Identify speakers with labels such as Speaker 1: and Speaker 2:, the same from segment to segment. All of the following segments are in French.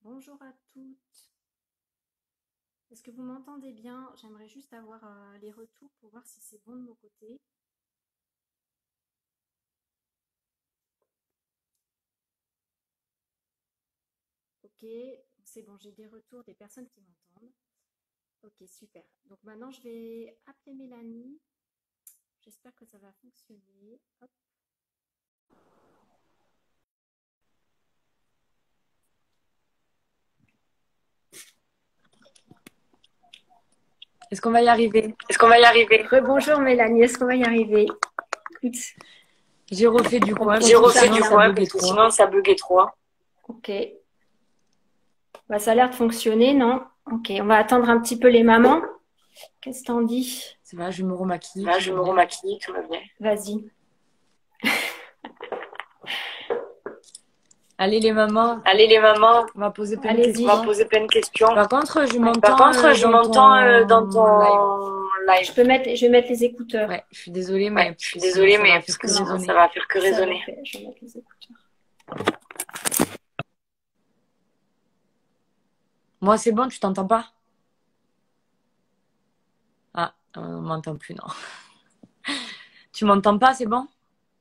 Speaker 1: Bonjour à toutes. Est-ce que vous m'entendez bien? J'aimerais juste avoir les retours pour voir si c'est bon de mon côté. Ok, c'est bon, j'ai des retours des personnes qui m'entendent. Ok, super. Donc maintenant, je vais appeler Mélanie. J'espère que ça va fonctionner. Hop.
Speaker 2: Est-ce qu'on va y arriver?
Speaker 1: Est-ce qu'on va y arriver? Rebonjour Mélanie, est-ce qu'on va y arriver? Écoute,
Speaker 2: J'ai refait du coin
Speaker 1: j'ai
Speaker 2: parce que
Speaker 1: refait
Speaker 2: sinon
Speaker 1: du
Speaker 2: ça
Speaker 1: coin
Speaker 2: buguait
Speaker 1: parce que
Speaker 2: trop.
Speaker 1: sinon ça buguait trop. Ok. Bah, ça a l'air de fonctionner, non? Ok, on va attendre un petit peu les mamans. Qu'est-ce que t'en dis?
Speaker 2: Ça va, je me remaquille,
Speaker 1: Là,
Speaker 2: tout
Speaker 1: je
Speaker 2: va
Speaker 1: me
Speaker 2: bien.
Speaker 1: remaquille, tout va bien. Vas-y.
Speaker 2: Allez les mamans,
Speaker 1: Allez les mamans,
Speaker 2: on va poser plein de
Speaker 1: allez-y. On va
Speaker 2: questions.
Speaker 1: poser plein de questions.
Speaker 2: Par contre, je
Speaker 1: Par
Speaker 2: m'entends
Speaker 1: contre, je
Speaker 2: dans
Speaker 1: m'entends dans
Speaker 2: ton live.
Speaker 1: ton live. Je vais mettre les écouteurs.
Speaker 2: Ouais, je suis désolée, mais
Speaker 1: Ouais, je
Speaker 2: parce
Speaker 1: suis
Speaker 2: que sinon
Speaker 1: désolée,
Speaker 2: ça va
Speaker 1: mais
Speaker 2: faire
Speaker 1: parce
Speaker 2: que
Speaker 1: que sinon ça
Speaker 2: résonner.
Speaker 1: va faire que résonner. Je vais mettre les écouteurs.
Speaker 2: Moi, c'est bon, tu t'entends pas? Ah, on m'entend plus, non. Tu m'entends pas, c'est bon?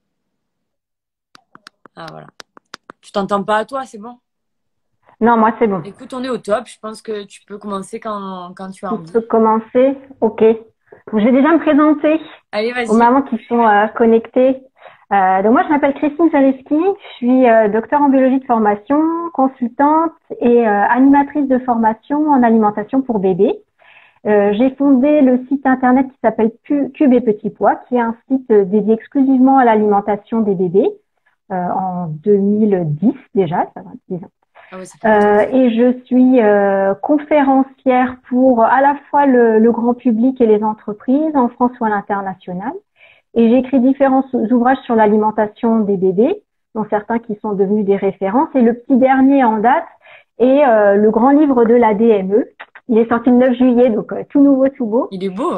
Speaker 2: Ah, voilà. Tu t'entends pas à toi, c'est bon?
Speaker 3: Non, moi c'est bon.
Speaker 2: Écoute, on est au top. Je pense que tu peux commencer quand tu as
Speaker 3: Tu
Speaker 2: envie.
Speaker 3: peux commencer? Ok. Donc, je vais déjà me présenter
Speaker 2: Allez,
Speaker 3: aux
Speaker 2: vas-y.
Speaker 3: mamans qui sont connectées. Donc moi, je m'appelle Christine Zaleski. Je suis docteur en biologie de formation, consultante et animatrice de formation en alimentation pour bébés. J'ai fondé le site internet qui s'appelle Cube et Petit Pois, qui est un site dédié exclusivement à l'alimentation des bébés en 2010 déjà, ça va 10 ans.
Speaker 2: Ah ouais, ça fait longtemps.
Speaker 3: Et je suis conférencière pour à la fois le grand public et les entreprises en France ou à l'international. Et j'ai écrit différents ouvrages sur l'alimentation des bébés, dont certains qui sont devenus des références. Et le petit dernier en date est le grand livre de la DME. Il est sorti le 9 juillet, donc tout nouveau, tout beau.
Speaker 2: Il est beau.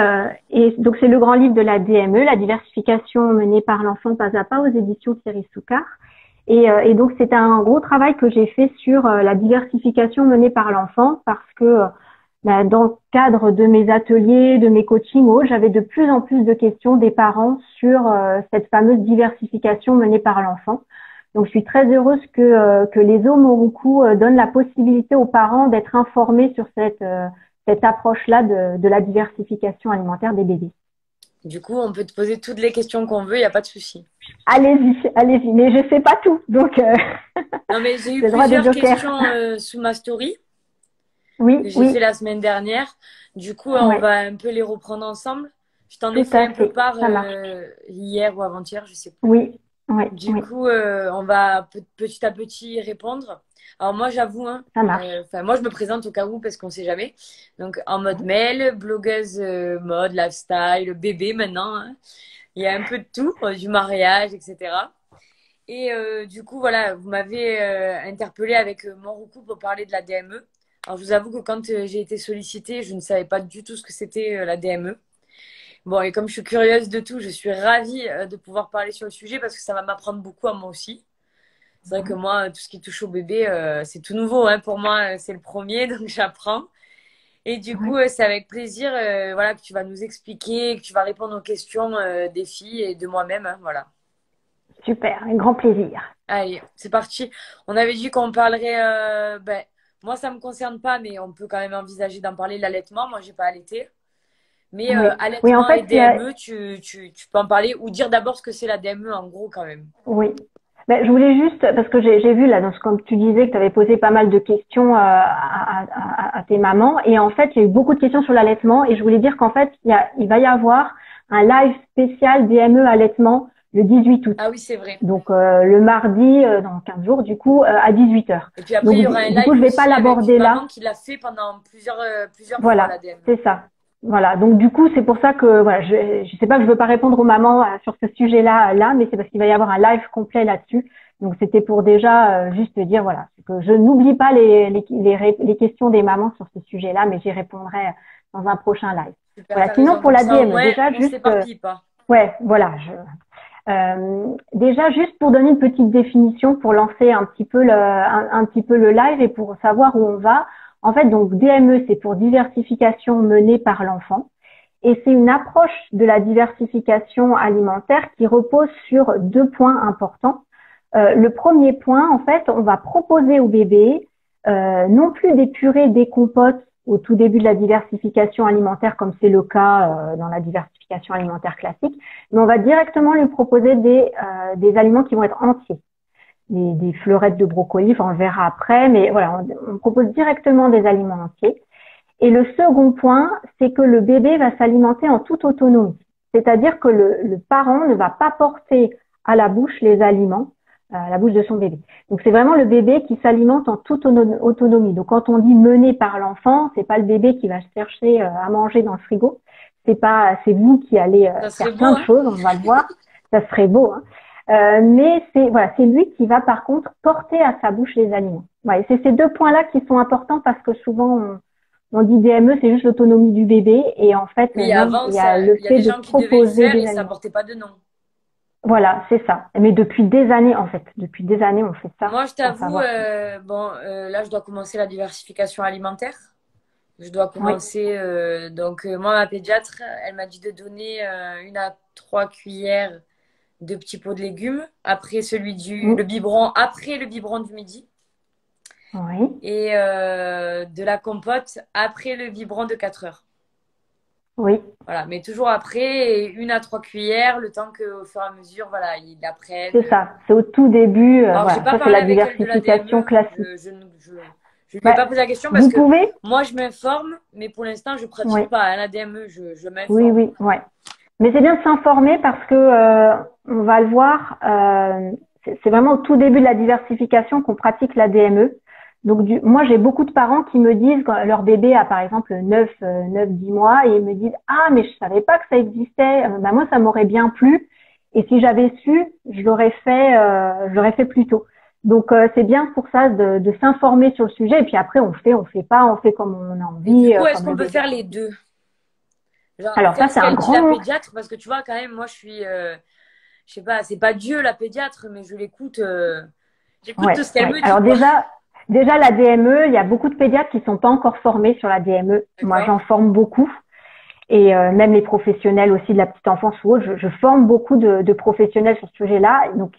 Speaker 3: Et donc c'est le grand livre de la DME, la diversification menée par l'enfant pas à pas aux éditions Thierry Soucard. Et donc c'est un gros travail que j'ai fait sur la diversification menée par l'enfant parce que dans le cadre de mes ateliers, de mes coachings, j'avais de plus en plus de questions des parents sur cette fameuse diversification menée par l'enfant. Donc je suis très heureuse que les eaux Moruku donnent la possibilité aux parents d'être informés sur cette approche-là de la diversification alimentaire des bébés.
Speaker 2: Du coup, on peut te poser toutes les questions qu'on veut, il n'y a pas de souci.
Speaker 3: Allez-y, allez-y. Mais je sais pas tout, donc
Speaker 2: Non, mais j'ai eu
Speaker 3: j'ai le droit des
Speaker 2: plusieurs
Speaker 3: jokers.
Speaker 2: questions sous ma story
Speaker 3: Oui,
Speaker 2: que j'ai fait
Speaker 3: oui,
Speaker 2: la semaine dernière. Du coup, on
Speaker 3: ouais,
Speaker 2: va un peu les reprendre ensemble. Je t'en ai
Speaker 3: tout
Speaker 2: fait
Speaker 3: à
Speaker 2: un peu
Speaker 3: fait.
Speaker 2: part
Speaker 3: Ça marche.
Speaker 2: hier ou avant-hier, je sais plus.
Speaker 3: Oui, oui,
Speaker 2: Du
Speaker 3: oui,
Speaker 2: coup, on va petit à petit y répondre. Alors moi, j'avoue, hein,
Speaker 3: ça marche.
Speaker 2: moi, je me présente au cas où parce qu'on sait jamais. Donc, en mode
Speaker 3: Ouais.
Speaker 2: mail, blogueuse mode, lifestyle, bébé maintenant, hein. Il y a un peu de tout, du mariage, etc. Et du coup, voilà, vous m'avez interpellé avec mon recours pour parler de la DME. Alors, je vous avoue que quand j'ai été sollicitée, je ne savais pas du tout ce que c'était la DME. Bon, et comme je suis curieuse de tout, je suis ravie de pouvoir parler sur le sujet parce que ça va m'apprendre beaucoup à moi aussi. C'est vrai que moi, tout ce qui touche au bébé, c'est tout nouveau, hein. Pour moi, c'est le premier, donc j'apprends. Et du
Speaker 3: Ouais.
Speaker 2: coup, c'est avec plaisir voilà, que tu vas nous expliquer, que tu vas répondre aux questions des filles et de moi-même, hein, voilà.
Speaker 3: Super, un grand plaisir.
Speaker 2: Allez, c'est parti. On avait dit qu'on parlerait. Moi, ça me concerne pas, mais on peut quand même envisager d'en parler, l'allaitement. Moi, j'ai pas allaité. Mais
Speaker 3: Oui, oui, en
Speaker 2: allaitement et
Speaker 3: fait,
Speaker 2: DME, tu peux en parler ou dire d'abord ce que c'est la DME en gros quand même.
Speaker 3: oui. Ben, je voulais juste, parce que j'ai vu là, comme tu disais, que tu avais posé pas mal de questions à tes mamans, et en fait, il y a eu beaucoup de questions sur l'allaitement, et je voulais dire qu'en fait, il va y avoir un live spécial DME allaitement le 18 août.
Speaker 2: Ah oui, c'est vrai.
Speaker 3: Donc le mardi, dans 15 jours, du coup, à 18 h.
Speaker 2: Et puis après, il
Speaker 3: Donc
Speaker 2: y aura un
Speaker 3: du coup, je
Speaker 2: live
Speaker 3: vais pas
Speaker 2: aussi avec une
Speaker 3: l'aborder là.
Speaker 2: maman qui l'a fait pendant plusieurs fois la
Speaker 3: Voilà,
Speaker 2: DME.
Speaker 3: c'est ça. Voilà, donc du coup, c'est pour ça que voilà, je sais pas que je veux pas répondre aux mamans sur ce sujet-là, mais c'est parce qu'il va y avoir un live complet là-dessus. Donc c'était pour déjà juste dire voilà, que je n'oublie pas les questions des mamans sur ce sujet-là, mais j'y répondrai dans un prochain live.
Speaker 2: Super,
Speaker 3: Voilà.
Speaker 2: t'as
Speaker 3: Sinon
Speaker 2: raison.
Speaker 3: pour
Speaker 2: Comme
Speaker 3: la
Speaker 2: ça, au
Speaker 3: DME,
Speaker 2: moins,
Speaker 3: déjà
Speaker 2: on
Speaker 3: juste
Speaker 2: s'éparpille pas.
Speaker 3: ouais, voilà. Déjà, juste pour donner une petite définition, pour lancer un petit peu un petit peu le live et pour savoir où on va. En fait, donc DME, c'est pour diversification menée par l'enfant. Et c'est une approche de la diversification alimentaire qui repose sur 2 points importants. Le premier point, en fait, on va proposer au bébé non plus des purées, des compotes au tout début de la diversification alimentaire, comme c'est le cas dans la diversification alimentaire classique, mais on va directement lui proposer des aliments qui vont être entiers. Des fleurettes de brocoli, enfin on le verra après, mais voilà, on propose directement des aliments entiers. Et le second point, c'est que le bébé va s'alimenter en toute autonomie. C'est-à-dire que le parent ne va pas porter à la bouche les aliments, à la bouche de son bébé. Donc c'est vraiment le bébé qui s'alimente en toute autonomie. Donc quand on dit mené par l'enfant, c'est pas le bébé qui va chercher à manger dans le frigo. C'est vous qui allez faire plein de choses, on va le voir. Ça serait beau, hein. Mais c'est lui qui va par contre porter à sa bouche les aliments. Ouais, c'est ces 2 points-là qui sont importants parce que souvent on dit DME, c'est juste l'autonomie du bébé et en fait
Speaker 2: Oui, avant,
Speaker 3: il y a le fait de proposer des
Speaker 2: et ça
Speaker 3: aliments.
Speaker 2: portait pas de nom.
Speaker 3: Voilà, c'est ça. Mais depuis des années en fait, depuis des années on fait ça.
Speaker 2: Moi, je t'avoue, là, je dois commencer la diversification alimentaire. Je dois commencer. Moi, ma pédiatre, elle m'a dit de donner 1 à 3 cuillères de petits pots de légumes après le biberon, après le biberon du midi.
Speaker 3: Oui.
Speaker 2: Et de la compote après le biberon de 4 heures.
Speaker 3: Oui.
Speaker 2: Voilà, mais toujours après, et 1 à 3 cuillères, le temps qu'au fur et à mesure, voilà, il apprenne.
Speaker 3: C'est ça, c'est au tout début.
Speaker 2: Alors,
Speaker 3: voilà,
Speaker 2: j'ai pas
Speaker 3: ça c'est
Speaker 2: parlé
Speaker 3: la
Speaker 2: avec elle de la
Speaker 3: diversification
Speaker 2: DME.
Speaker 3: classique.
Speaker 2: Je lui ai pas posé la question parce que
Speaker 3: pouvez
Speaker 2: moi, je m'informe, mais pour l'instant, je pratique pas hein, la DME, je m'informe.
Speaker 3: Oui, ouais. Mais c'est bien de s'informer parce que on va le voir, c'est vraiment au tout début de la diversification qu'on pratique la DME. Donc moi j'ai beaucoup de parents qui me disent quand leur bébé a par exemple 9-10 mois et ils me disent ah mais je savais pas que ça existait, bah moi ça m'aurait bien plu et si j'avais su je l'aurais fait plus tôt. Donc c'est bien pour ça de s'informer sur le sujet et puis après on fait pas, on fait comme on a envie.
Speaker 2: Et du coup est-ce qu'on peut faire les deux? Genre,
Speaker 3: alors ça c'est un grand
Speaker 2: la pédiatre parce que tu vois quand même moi je suis je sais pas, c'est pas Dieu la pédiatre mais je l'écoute j'écoute tout ce qu'elle me dit.
Speaker 3: Alors déjà la DME, il y a beaucoup de pédiatres qui sont pas encore formés sur la DME. Moi j'en forme beaucoup et même les professionnels aussi de la petite enfance ou autre, je forme beaucoup de professionnels sur ce sujet-là. Donc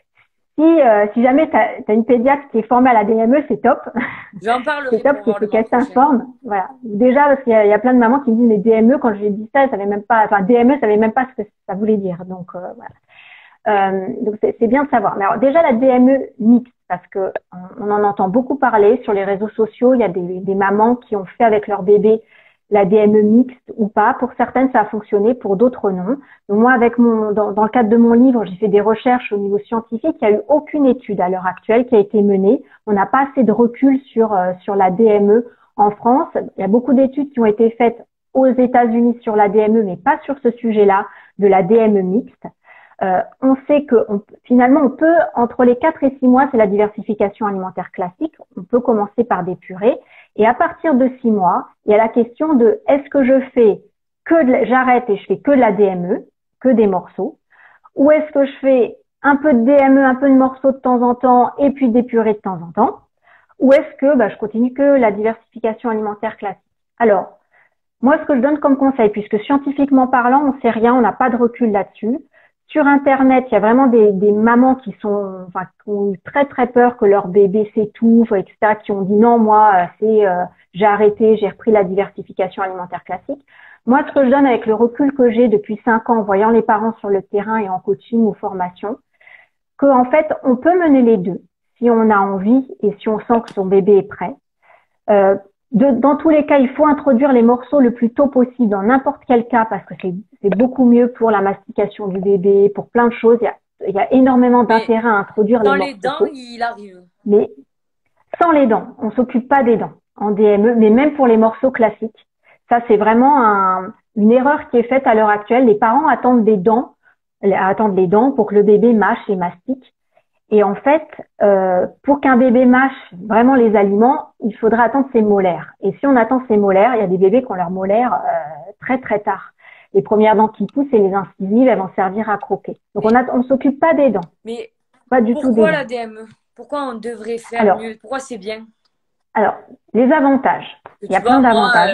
Speaker 3: si jamais tu as une pédiatre qui est formée à la DME, c'est top.
Speaker 2: J'en parlerai.
Speaker 3: C'est top, il faut qu'elle s'informe. Voilà. Déjà, parce qu'il y a plein de mamans qui me disent, mais DME, quand je lui ai dit ça, elle savait même pas, enfin, DME, savait même pas ce que ça voulait dire. Donc, voilà. Donc, c'est bien de savoir. Mais alors, déjà, la DME mixte, parce que on en entend beaucoup parler sur les réseaux sociaux. Il y a des mamans qui ont fait avec leur bébé la DME mixte ou pas. Pour certaines, ça a fonctionné, pour d'autres, non. Donc moi, dans le cadre de mon livre, j'ai fait des recherches au niveau scientifique. Il n'y a eu aucune étude à l'heure actuelle qui a été menée. On n'a pas assez de recul sur la DME en France. Il y a beaucoup d'études qui ont été faites aux États-Unis sur la DME, mais pas sur ce sujet-là de la DME mixte. On sait que finalement, on peut, entre les 4 et 6 mois, c'est la diversification alimentaire classique. On peut commencer par des purées. Et à partir de 6 mois, il y a la question de est-ce que j'arrête et je fais que de la DME, que des morceaux, ou est-ce que je fais un peu de DME, un peu de morceaux de temps en temps et puis des purées de temps en temps, ou est-ce que je continue que la diversification alimentaire classique. Alors, moi, ce que je donne comme conseil, puisque scientifiquement parlant, on sait rien, on n'a pas de recul là-dessus. Sur Internet, il y a vraiment des mamans qui ont eu très très peur que leur bébé s'étouffe, etc., qui ont dit non, moi, j'ai arrêté, j'ai repris la diversification alimentaire classique. Moi, ce que je donne avec le recul que j'ai depuis 5 ans, en voyant les parents sur le terrain et en coaching ou formation, qu'en fait, on peut mener les deux si on a envie et si on sent que son bébé est prêt. Dans tous les cas, il faut introduire les morceaux le plus tôt possible dans n'importe quel cas parce que c'est beaucoup mieux pour la mastication du bébé, pour plein de choses. Il y a énormément d'intérêt à introduire les morceaux.
Speaker 2: Dans les dents, il arrive.
Speaker 3: Mais sans les dents, on s'occupe pas des dents en DME, mais même pour les morceaux classiques. Ça, c'est vraiment une erreur qui est faite à l'heure actuelle. Les parents attendent les dents pour que le bébé mâche et mastique. Et en fait, pour qu'un bébé mâche vraiment les aliments, il faudra attendre ses molaires. Et si on attend ses molaires, il y a des bébés qui ont leurs molaires très très tard. les premières dents qui poussent et les incisives, elles vont servir à croquer. Donc on s'occupe pas des dents,
Speaker 2: Mais
Speaker 3: pas du tout des
Speaker 2: pourquoi
Speaker 3: dents.
Speaker 2: la DME? Pourquoi on devrait faire
Speaker 3: Alors,
Speaker 2: mieux? Pourquoi c'est bien?
Speaker 3: alors, les avantages.
Speaker 2: Que
Speaker 3: Il y
Speaker 2: tu
Speaker 3: a plein
Speaker 2: vois, moi,
Speaker 3: d'avantages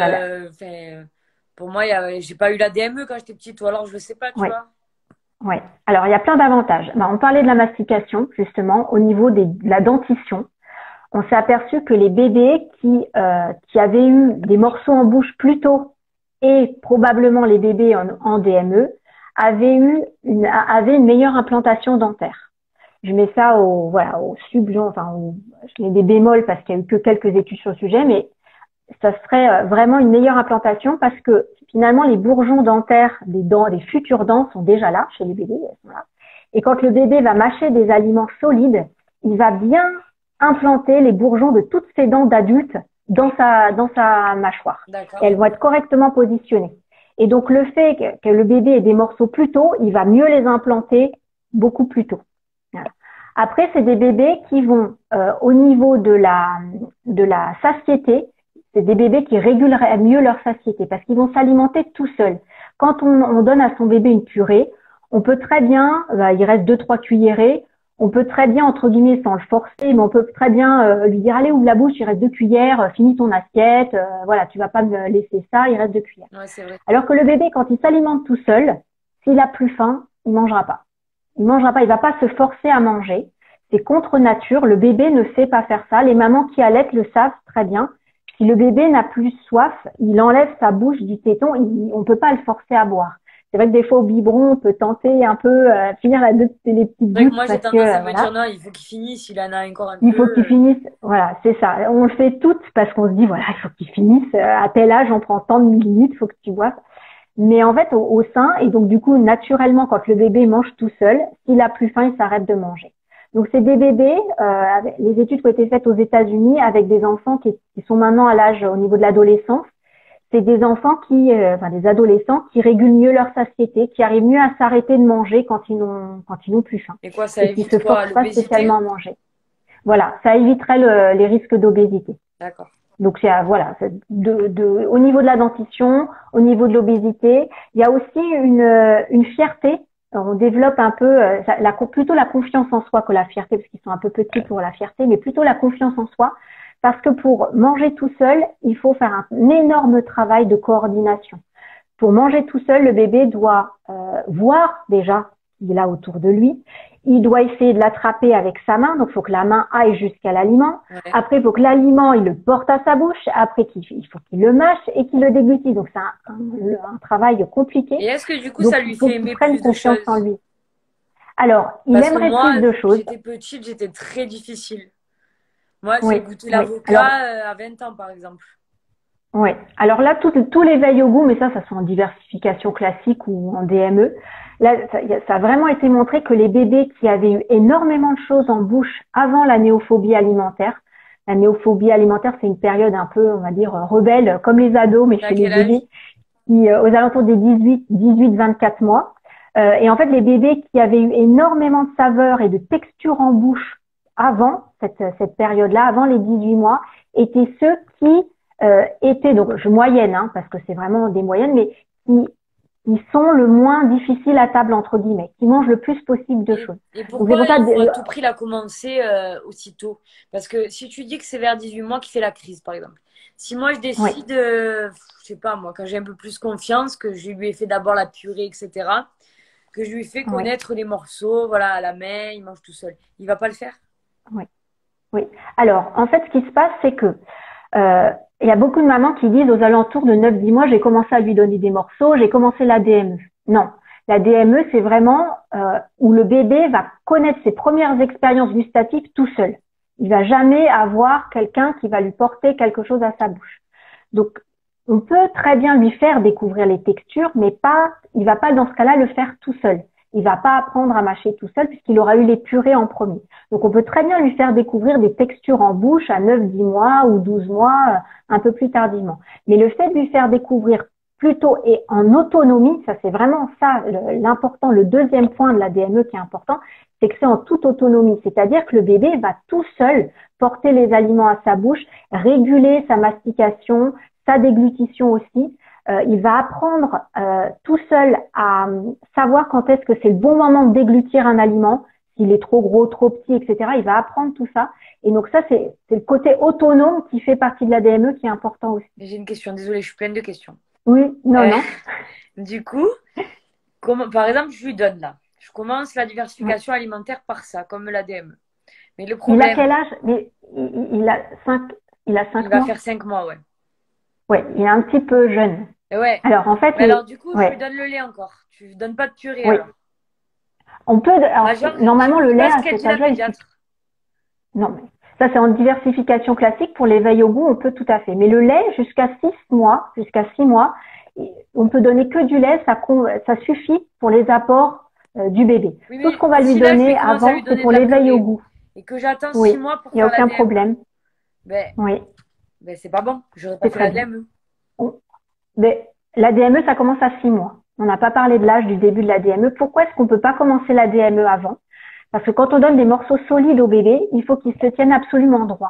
Speaker 2: pour moi, j'ai pas eu la DME quand j'étais petite, ou alors je le sais pas, tu
Speaker 3: Oui,
Speaker 2: vois.
Speaker 3: oui. Alors, il y a plein d'avantages. Ben, on parlait de la mastication, justement, au niveau de la dentition. On s'est aperçu que les bébés qui avaient eu des morceaux en bouche plus tôt et probablement les bébés en DME avaient une meilleure implantation dentaire. Je mets ça au subjon, je mets des bémols parce qu'il y a eu que quelques études sur le sujet, mais ça serait vraiment une meilleure implantation parce que finalement les bourgeons dentaires des dents, des futures dents sont déjà là chez les bébés, elles sont là. Et quand le bébé va mâcher des aliments solides, il va bien implanter les bourgeons de toutes ses dents d'adulte dans sa mâchoire.
Speaker 2: D'accord.
Speaker 3: Et elles vont être correctement positionnées. Et donc le fait que le bébé ait des morceaux plus tôt, il va mieux les implanter beaucoup plus tôt. Voilà. Après, c'est des bébés qui vont au niveau de la satiété, c'est des bébés qui réguleraient mieux leur satiété parce qu'ils vont s'alimenter tout seuls. Quand on donne à son bébé une purée, on peut très bien, il reste 2-3 cuillerées, on peut très bien, entre guillemets, sans le forcer, mais on peut très bien lui dire, allez, ouvre la bouche, il reste 2 cuillères, finis ton assiette, voilà, tu vas pas me laisser ça, il reste 2 cuillères.
Speaker 2: Ouais, c'est vrai.
Speaker 3: Alors que le bébé, quand il s'alimente tout seul, s'il a plus faim, il mangera pas. Il mangera pas, il va pas se forcer à manger. C'est contre nature, le bébé ne sait pas faire ça. Les mamans qui allaitent le savent très bien. Si le bébé n'a plus soif, il enlève sa bouche du téton, on peut pas le forcer à boire. C'est vrai que des fois au biberon, on peut tenter un peu finir les petites
Speaker 2: C'est vrai que
Speaker 3: gouttes
Speaker 2: moi, j'ai
Speaker 3: parce
Speaker 2: tendance à
Speaker 3: que
Speaker 2: me dire, non, il faut qu'il finisse, il en a encore un
Speaker 3: il faut
Speaker 2: peu.
Speaker 3: qu'il finisse. Voilà, c'est ça. On le fait toutes parce qu'on se dit voilà, il faut qu'il finisse. À tel âge, on prend tant de millilitres, il faut que tu boives. Mais en fait, au sein, et donc du coup, naturellement, quand le bébé mange tout seul, s'il a plus faim, il s'arrête de manger. Donc c'est des bébés, les études qui ont été faites aux États-Unis avec des enfants qui sont maintenant à l'âge au niveau de l'adolescence, c'est des enfants des adolescents qui régulent mieux leur satiété, qui arrivent mieux à s'arrêter de manger quand ils n'ont plus faim,
Speaker 2: Et quoi, ça
Speaker 3: et qui
Speaker 2: évite
Speaker 3: se
Speaker 2: quoi?
Speaker 3: forcent pas
Speaker 2: L'obésité?
Speaker 3: spécialement à manger. Voilà, ça éviterait les risques d'obésité.
Speaker 2: D'accord.
Speaker 3: Donc voilà, au niveau de la dentition, au niveau de l'obésité, il y a aussi une fierté. On développe un peu plutôt la confiance en soi que la fierté, parce qu'ils sont un peu petits pour la fierté, mais plutôt la confiance en soi, parce que pour manger tout seul, il faut faire un énorme travail de coordination. Pour manger tout seul, le bébé doit voir déjà ce qu'il a autour de lui. Il doit essayer de l'attraper avec sa main, donc il faut que la main aille jusqu'à l'aliment.
Speaker 2: Ouais.
Speaker 3: Après, il faut que l'aliment, il le porte à sa bouche. Après, il faut qu'il le mâche et qu'il le déglutisse. Donc c'est un travail compliqué.
Speaker 2: Et est-ce que du coup,
Speaker 3: Donc
Speaker 2: ça
Speaker 3: il
Speaker 2: lui
Speaker 3: faut
Speaker 2: fait
Speaker 3: qu'il
Speaker 2: aimer
Speaker 3: prenne
Speaker 2: plus de
Speaker 3: confiance en
Speaker 2: choses?
Speaker 3: lui. Alors, il
Speaker 2: Parce que
Speaker 3: aimerait
Speaker 2: moi,
Speaker 3: plus de choses.
Speaker 2: j'étais petite, j'étais très difficile. Moi, j'ai
Speaker 3: Oui,
Speaker 2: goûté
Speaker 3: oui. Alors,
Speaker 2: l'avocat à 20 ans, par exemple.
Speaker 3: oui. Alors là, tout l'éveil au goût, mais ça soit en diversification classique ou en DME. Là, ça a vraiment été montré que les bébés qui avaient eu énormément de choses en bouche avant la néophobie alimentaire, la néophobie alimentaire, c'est une période un peu, on va dire, rebelle, comme les ados, mais
Speaker 2: T'as
Speaker 3: chez les
Speaker 2: quel âge?
Speaker 3: bébés, qui, aux alentours des 18-24 mois. Et en fait, les bébés qui avaient eu énormément de saveurs et de textures en bouche avant cette période-là, avant les 18 mois, étaient ceux qui étaient, donc je moyenne, parce que c'est vraiment des moyennes, mais qui sont le moins difficiles à table, entre guillemets, qui mangent le plus possible de choses.
Speaker 2: Et
Speaker 3: Donc c'est
Speaker 2: pourquoi
Speaker 3: pour ça,
Speaker 2: il faut à tout prix la commencer aussitôt? Parce que si tu dis que c'est vers 18 mois qu'il fait la crise, par exemple. Si moi je
Speaker 3: oui,
Speaker 2: décide, je sais pas moi, quand j'ai un peu plus confiance, que je lui ai fait d'abord la purée, etc., que je lui fais
Speaker 3: oui,
Speaker 2: connaître les morceaux, voilà, à la main, il mange tout seul. Il va pas le faire?
Speaker 3: oui, oui. Alors, en fait, ce qui se passe, c'est que il y a beaucoup de mamans qui disent aux alentours de 9-10 mois, j'ai commencé à lui donner des morceaux, j'ai commencé la DME. Non, la DME, c'est vraiment où le bébé va connaître ses premières expériences gustatives tout seul. Il va jamais avoir quelqu'un qui va lui porter quelque chose à sa bouche. Donc, on peut très bien lui faire découvrir les textures, mais il va pas dans ce cas-là le faire tout seul. Il va pas apprendre à mâcher tout seul puisqu'il aura eu les purées en premier. Donc, on peut très bien lui faire découvrir des textures en bouche à 9-10 mois ou 12 mois, un peu plus tardivement. Mais le fait de lui faire découvrir plus tôt et en autonomie, ça c'est vraiment ça l'important, le deuxième point de la DME qui est important, c'est que c'est en toute autonomie. C'est-à-dire que le bébé va tout seul porter les aliments à sa bouche, réguler sa mastication, sa déglutition aussi. il va apprendre tout seul à savoir quand est-ce que c'est le bon moment de déglutir un aliment, s'il est trop gros, trop petit, etc. Il va apprendre tout ça. Et donc ça, c'est le côté autonome qui fait partie de la DME qui est important aussi.
Speaker 2: J'ai une question, désolée, je suis pleine de questions.
Speaker 3: Oui, non, non.
Speaker 2: Du coup, par exemple, je lui donne là. Je commence la diversification alimentaire par ça, comme la DME. Mais le
Speaker 3: Il a
Speaker 2: problème,
Speaker 3: quel âge? Mais il a 5
Speaker 2: il va
Speaker 3: mois.
Speaker 2: faire 5 mois, ouais.
Speaker 3: Ouais, il est un petit peu jeune.
Speaker 2: Et ouais.
Speaker 3: Alors en fait,
Speaker 2: Mais alors du coup, je
Speaker 3: ouais.
Speaker 2: lui donne le lait encore. Tu lui donnes pas de purée
Speaker 3: Oui.
Speaker 2: alors.
Speaker 3: On peut, alors, normalement le lait à
Speaker 2: ce qu'elle
Speaker 3: cet
Speaker 2: dit la
Speaker 3: âge-là,
Speaker 2: pédiatre.
Speaker 3: non mais ça c'est en diversification classique pour l'éveil au goût, on peut tout à fait. Mais le lait jusqu'à 6 mois, on peut donner que du lait, ça suffit pour les apports du bébé.
Speaker 2: Oui,
Speaker 3: Tout ce qu'on va lui
Speaker 2: si là, je
Speaker 3: donner
Speaker 2: vais commencer à
Speaker 3: avant,
Speaker 2: lui donner
Speaker 3: c'est pour
Speaker 2: de la
Speaker 3: l'éveil
Speaker 2: purée
Speaker 3: au goût.
Speaker 2: et que j'attends
Speaker 3: Oui,
Speaker 2: 6 mois pour
Speaker 3: il n'y a
Speaker 2: faire la
Speaker 3: aucun
Speaker 2: DME.
Speaker 3: problème.
Speaker 2: Oui. C'est pas bon. J'aurais pas
Speaker 3: C'est
Speaker 2: fait
Speaker 3: très
Speaker 2: la
Speaker 3: bien.
Speaker 2: DME.
Speaker 3: Mais la DME, ça commence à 6 mois. On n'a pas parlé de l'âge du début de la DME. Pourquoi est-ce qu'on peut pas commencer la DME avant? Parce que quand on donne des morceaux solides au bébé, il faut qu'il se tienne absolument droit.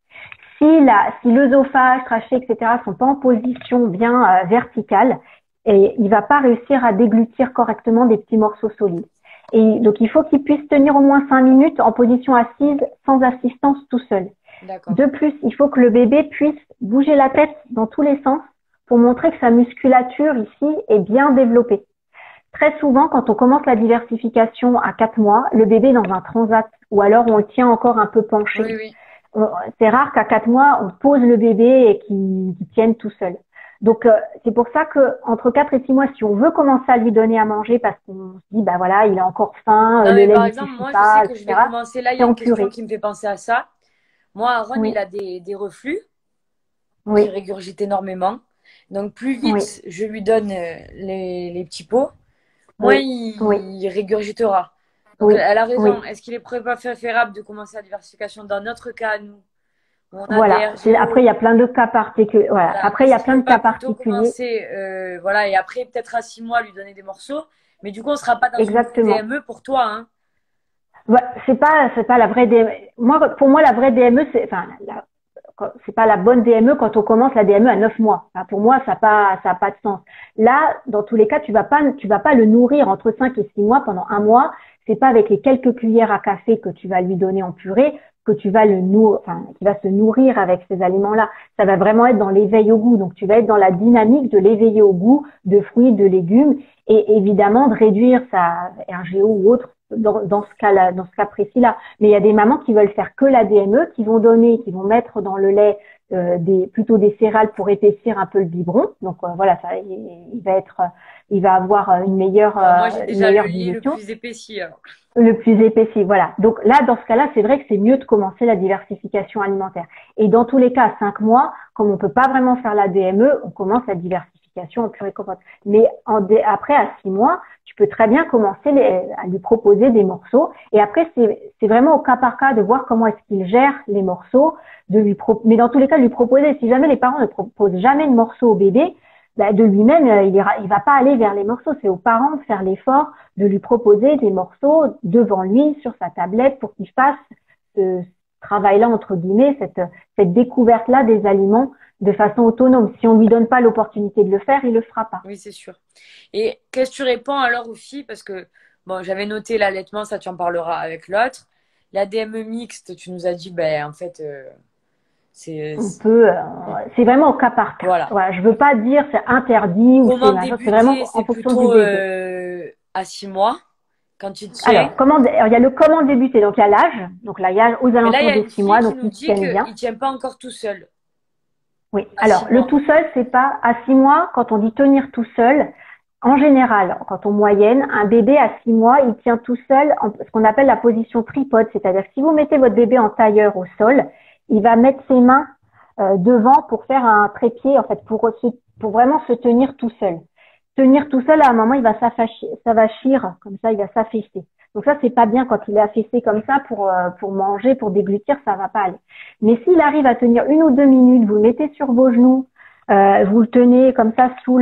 Speaker 3: Si l'œsophage, trachée, etc. sont pas en position bien verticale, et il va pas réussir à déglutir correctement des petits morceaux solides. Et donc il faut qu'il puisse tenir au moins 5 minutes en position assise, sans assistance, tout seul. De plus, il faut que le bébé puisse bouger la tête dans tous les sens pour montrer que sa musculature ici est bien développée. Très souvent, quand on commence la diversification à 4 mois, le bébé est dans un transat ou alors on le tient encore un peu penché.
Speaker 2: Oui.
Speaker 3: C'est rare qu'à 4 mois, on pose le bébé et qu'il tienne tout seul. Donc, c'est pour ça que entre 4 et 6 mois, si on veut commencer à lui donner à manger parce qu'on se dit, bah voilà, il a encore faim,
Speaker 2: Non,
Speaker 3: le
Speaker 2: mais
Speaker 3: lait
Speaker 2: par
Speaker 3: ne
Speaker 2: exemple,
Speaker 3: suffit
Speaker 2: moi,
Speaker 3: pas,
Speaker 2: je sais que je vais
Speaker 3: etc.,
Speaker 2: commencer là. Il y
Speaker 3: c'est
Speaker 2: a
Speaker 3: en
Speaker 2: une question
Speaker 3: purée.
Speaker 2: qui me fait penser à ça. Moi, Aaron,
Speaker 3: Oui.
Speaker 2: il a des reflux
Speaker 3: Oui.
Speaker 2: qui régurgite énormément. Donc, plus vite je lui donne les petits pots, moins il régurgitera. Donc, elle a raison. Est-ce qu'il est préférable de commencer la diversification dans notre cas, à nous, où on a
Speaker 3: Voilà.
Speaker 2: des RGO,
Speaker 3: Après, il y a plein de cas particuliers. Voilà. Après, il y a plein de cas particuliers.
Speaker 2: Commencer, voilà, et après, peut-être à 6 mois, lui donner des morceaux. Mais du coup, on sera pas dans une DME pour toi, hein.
Speaker 3: Ouais, c'est pas la vraie DME. Pour moi, la vraie DME, c'est pas la bonne DME quand on commence la DME à 9 mois. Enfin, pour moi, ça a pas de sens. Là, dans tous les cas, tu vas pas le nourrir entre 5 et 6 mois pendant un mois. C'est pas avec les quelques cuillères à café que tu vas lui donner en purée que tu vas qui va se nourrir avec ces aliments-là. Ça va vraiment être dans l'éveil au goût. Donc, tu vas être dans la dynamique de l'éveiller au goût de fruits, de légumes et évidemment de réduire sa RGO ou autre dans ce cas-là, dans ce cas précis-là. Mais il y a des mamans qui veulent faire que la DME, qui vont mettre dans le lait plutôt des céréales pour épaissir un peu le biberon. Donc voilà, ça, il va avoir une meilleure
Speaker 2: moi, j'ai déjà le lait
Speaker 3: digestion.
Speaker 2: le plus épaissi. Alors.
Speaker 3: Le plus épaissi, voilà. Donc là, dans ce cas-là, c'est vrai que c'est mieux de commencer la diversification alimentaire. Et dans tous les cas, à 5 mois, comme on peut pas vraiment faire la DME, on commence la diversification en purée compote. Mais après, à 6 mois, tu peux très bien commencer à lui proposer des morceaux. Et après, c'est vraiment au cas par cas de voir comment est-ce qu'il gère les morceaux, mais dans tous les cas, de lui proposer. Si jamais les parents ne proposent jamais de morceaux au bébé, de lui-même, il va pas aller vers les morceaux. C'est aux parents de faire l'effort de lui proposer des morceaux devant lui sur sa tablette pour qu'il fasse ce travail-là, entre guillemets, cette découverte-là des aliments de façon autonome. Si on lui donne pas l'opportunité de le faire, il le fera pas.
Speaker 2: Oui, c'est sûr. Et qu'est-ce que tu réponds alors aux filles? Parce que, bon, j'avais noté l'allaitement, ça tu en parleras avec l'autre. La DME mixte, tu nous as dit, en fait, c'est
Speaker 3: vraiment au cas par cas. Voilà, je veux pas dire c'est interdit ou c'est machin. C'est vraiment en fonction du bébé.
Speaker 2: À 6 mois, quand tu tiens.
Speaker 3: Alors, il y a le comment débuter. Donc, il y a l'âge. Donc là, il y a aux alentours de 6 mois. Donc,
Speaker 2: il tient bien. Il tient pas encore tout seul.
Speaker 3: Oui. Alors, le tout seul, c'est pas à 6 mois. Quand on dit tenir tout seul, en général, quand on moyenne, un bébé à 6 mois, il tient tout seul en ce qu'on appelle la position tripode. C'est-à-dire que si vous mettez votre bébé en tailleur au sol, il va mettre ses mains devant pour faire un trépied, en fait, pour vraiment se tenir tout seul. Tenir tout seul, à un moment, il va s'avachir, comme ça, il va s'affaisser. Donc ça, c'est pas bien quand il est affaissé comme ça pour manger, pour déglutir, ça va pas aller. Mais s'il arrive à tenir 1 ou 2 minutes, vous le mettez sur vos genoux, vous le tenez comme ça sous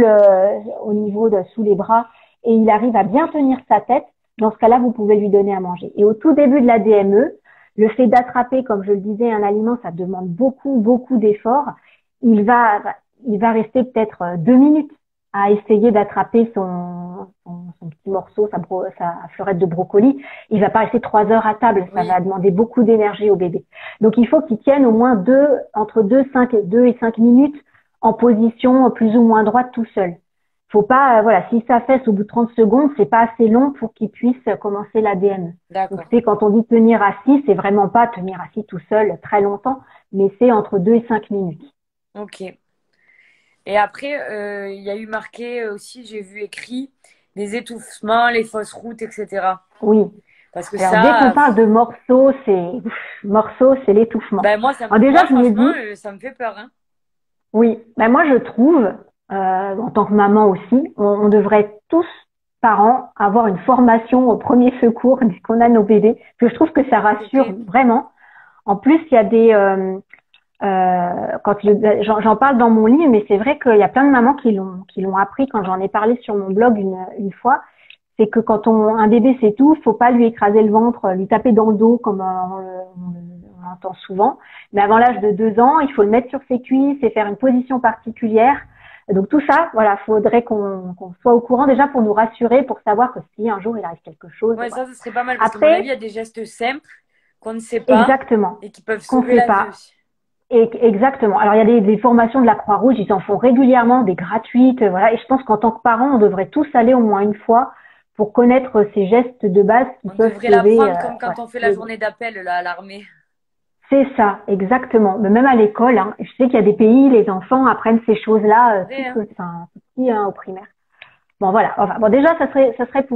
Speaker 3: les bras, et il arrive à bien tenir sa tête, dans ce cas-là, vous pouvez lui donner à manger. Et au tout début de la DME, le fait d'attraper, comme je le disais, un aliment, ça demande beaucoup, beaucoup d'efforts. Il va rester peut-être 2 minutes. à essayer d'attraper son petit morceau, sa fleurette de brocoli, il va pas rester 3 heures à table. Ça
Speaker 2: Oui,
Speaker 3: va demander beaucoup d'énergie au bébé. Donc, il faut qu'il tienne au moins entre 2 et 5 minutes en position plus ou moins droite tout seul. Faut pas, voilà, si ça fesse au bout de 30 secondes, c'est pas assez long pour qu'il puisse commencer la DME. Donc,
Speaker 2: d'accord.
Speaker 3: c'est quand on dit tenir assis, c'est vraiment pas tenir assis tout seul très longtemps, mais c'est entre 2 et 5 minutes.
Speaker 2: Ok. Et après, il y a eu marqué aussi, j'ai vu écrit les étouffements, les fausses routes, etc.
Speaker 3: Oui.
Speaker 2: Parce que
Speaker 3: Alors, dès qu'on
Speaker 2: ça,
Speaker 3: parle de morceaux, c'est l'étouffement.
Speaker 2: ben
Speaker 3: Alors déjà,
Speaker 2: moi,
Speaker 3: je me
Speaker 2: franchement,
Speaker 3: dis,
Speaker 2: ça me fait peur, hein.
Speaker 3: oui, ben moi je trouve, en tant que maman aussi, on devrait tous, parents, avoir une formation au premier secours dès qu'on a nos bébés, parce que je trouve que ça
Speaker 2: C'est
Speaker 3: rassure
Speaker 2: vrai.
Speaker 3: vraiment. En plus, il y a des, j'en parle dans mon livre, mais c'est vrai qu'il y a plein de mamans qui l'ont appris quand j'en ai parlé sur mon blog une fois. C'est que quand un bébé s'étouffe, faut pas lui écraser le ventre, lui taper dans le dos comme on entend souvent. Mais avant l'âge de 2 ans, il faut le mettre sur ses cuisses et faire une position particulière. Donc tout ça, voilà, faudrait qu'on soit au courant déjà pour nous rassurer, pour savoir que si un jour il arrive quelque chose,
Speaker 2: Ouais,
Speaker 3: voilà.
Speaker 2: ça serait pas mal parce qu'à mon avis, il y
Speaker 3: Après,
Speaker 2: a des gestes simples qu'on ne sait pas
Speaker 3: exactement,
Speaker 2: et qui peuvent
Speaker 3: qu'on
Speaker 2: sauver
Speaker 3: fait
Speaker 2: la vie
Speaker 3: pas.
Speaker 2: aussi.
Speaker 3: Exactement. Alors il y a des formations de la Croix-Rouge, ils en font régulièrement, des gratuites, voilà. Et je pense qu'en tant que parents, on devrait tous aller au moins une fois pour connaître ces gestes de base qui
Speaker 2: On
Speaker 3: peuvent
Speaker 2: devrait
Speaker 3: sauver.
Speaker 2: l'apprendre comme quand
Speaker 3: Voilà,
Speaker 2: on fait la journée d'appel là, à l'armée.
Speaker 3: c'est ça, exactement. Mais même à l'école, hein, je sais qu'il y a des pays, les enfants apprennent ces choses-là
Speaker 2: Vrai, hein.
Speaker 3: tout petit, hein, au primaire. Bon voilà. Enfin, bon déjà, ça serait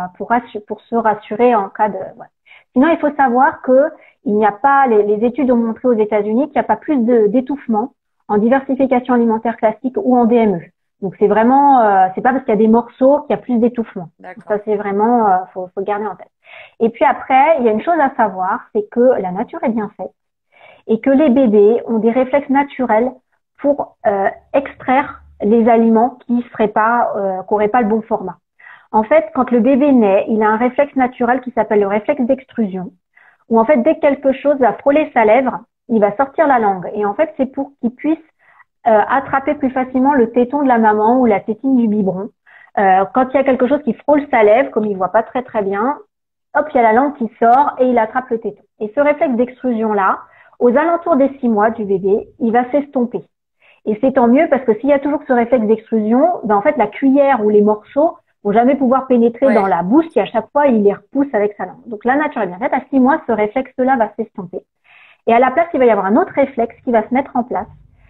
Speaker 3: pour se rassurer en cas de. Voilà. Sinon, il faut savoir que il n'y a pas les études ont montré aux États-Unis qu'il n'y a pas plus d'étouffement en diversification alimentaire classique ou en DME. Donc c'est vraiment, c'est pas parce qu'il y a des morceaux qu'il y a plus d'étouffement. Ça
Speaker 2: D'accord.
Speaker 3: c'est vraiment, faut garder en tête. Et puis après, il y a une chose à savoir, c'est que la nature est bien faite et que les bébés ont des réflexes naturels pour extraire les aliments qui n'auraient pas le bon format. En fait, quand le bébé naît, il a un réflexe naturel qui s'appelle le réflexe d'extrusion, où en fait, dès que quelque chose va frôler sa lèvre, il va sortir la langue. Et en fait, c'est pour qu'il puisse attraper plus facilement le téton de la maman ou la tétine du biberon. Quand il y a quelque chose qui frôle sa lèvre, comme il voit pas très très bien, hop, il y a la langue qui sort et il attrape le téton. Et ce réflexe d'extrusion-là, aux alentours des 6 mois du bébé, il va s'estomper. Et c'est tant mieux parce que s'il y a toujours ce réflexe d'extrusion, ben en fait, la cuillère ou les morceaux vont jamais pouvoir pénétrer dans
Speaker 2: Ouais.
Speaker 3: la bouche qui à chaque fois, il les repousse avec sa langue. Donc la nature est bien faite. À 6 mois, ce réflexe-là va s'estomper. Et à la place, il va y avoir un autre réflexe qui va se mettre en place,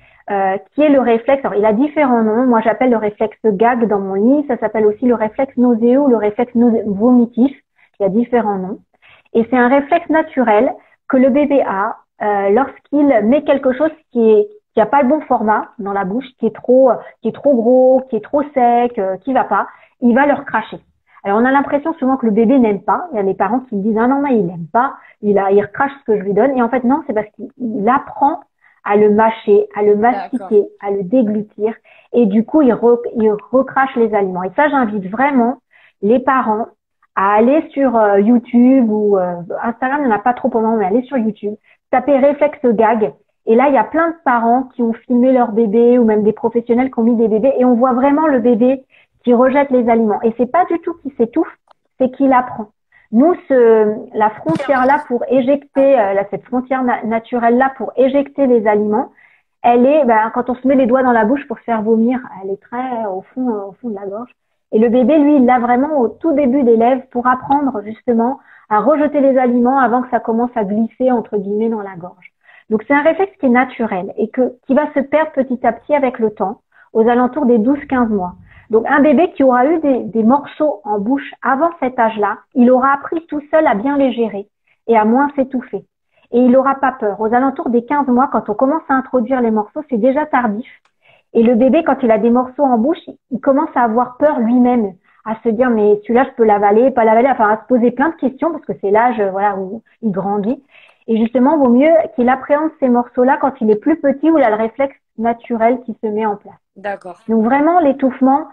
Speaker 3: qui est le réflexe. Alors, il a différents noms. Moi, j'appelle le réflexe gag dans mon livre. Ça s'appelle aussi le réflexe nauséeux ou le réflexe vomitif. Il y a différents noms. Et c'est un réflexe naturel que le bébé a lorsqu'il met quelque chose qui a pas le bon format dans la bouche, qui est trop gros, qui est trop sec, qui va pas. Il va le recracher. Alors, on a l'impression souvent que le bébé n'aime pas. Il y a des parents qui me disent, ah non, mais il n'aime pas. Il recrache ce que je lui donne. Et en fait, non, c'est parce qu'il apprend à le mâcher, à le
Speaker 2: D'accord.
Speaker 3: mastiquer, à le déglutir. Et du coup, il recrache les aliments. Et ça, j'invite vraiment les parents à aller sur YouTube ou Instagram, il n'y en a pas trop pour le moment, mais aller sur YouTube, taper réflexe gag. Et là, il y a plein de parents qui ont filmé leur bébé ou même des professionnels qui ont mis des bébés et on voit vraiment le bébé qui rejette les aliments. Et c'est pas du tout qu'il s'étouffe, c'est qu'il apprend. Nous, la frontière là pour éjecter, cette frontière naturelle là pour éjecter les aliments, elle est, quand on se met les doigts dans la bouche pour faire vomir, elle est très au fond de la gorge. Et le bébé, lui, il l'a vraiment au tout début des lèvres pour apprendre justement à rejeter les aliments avant que ça commence à glisser entre guillemets dans la gorge. Donc c'est un réflexe qui est naturel et qui va se perdre petit à petit avec le temps, aux alentours des 12-15 mois. Donc un bébé qui aura eu des morceaux en bouche avant cet âge-là, il aura appris tout seul à bien les gérer et à moins s'étouffer. Et il n'aura pas peur. Aux alentours des 15 mois, quand on commence à introduire les morceaux, c'est déjà tardif. Et le bébé, quand il a des morceaux en bouche, il commence à avoir peur lui-même, à se dire mais celui-là je peux l'avaler, pas l'avaler, enfin à se poser plein de questions parce que c'est l'âge où il grandit. Et justement, vaut mieux qu'il appréhende ces morceaux-là quand il est plus petit où il a le réflexe naturel qui se met en place.
Speaker 2: D'accord.
Speaker 3: Donc vraiment l'étouffement,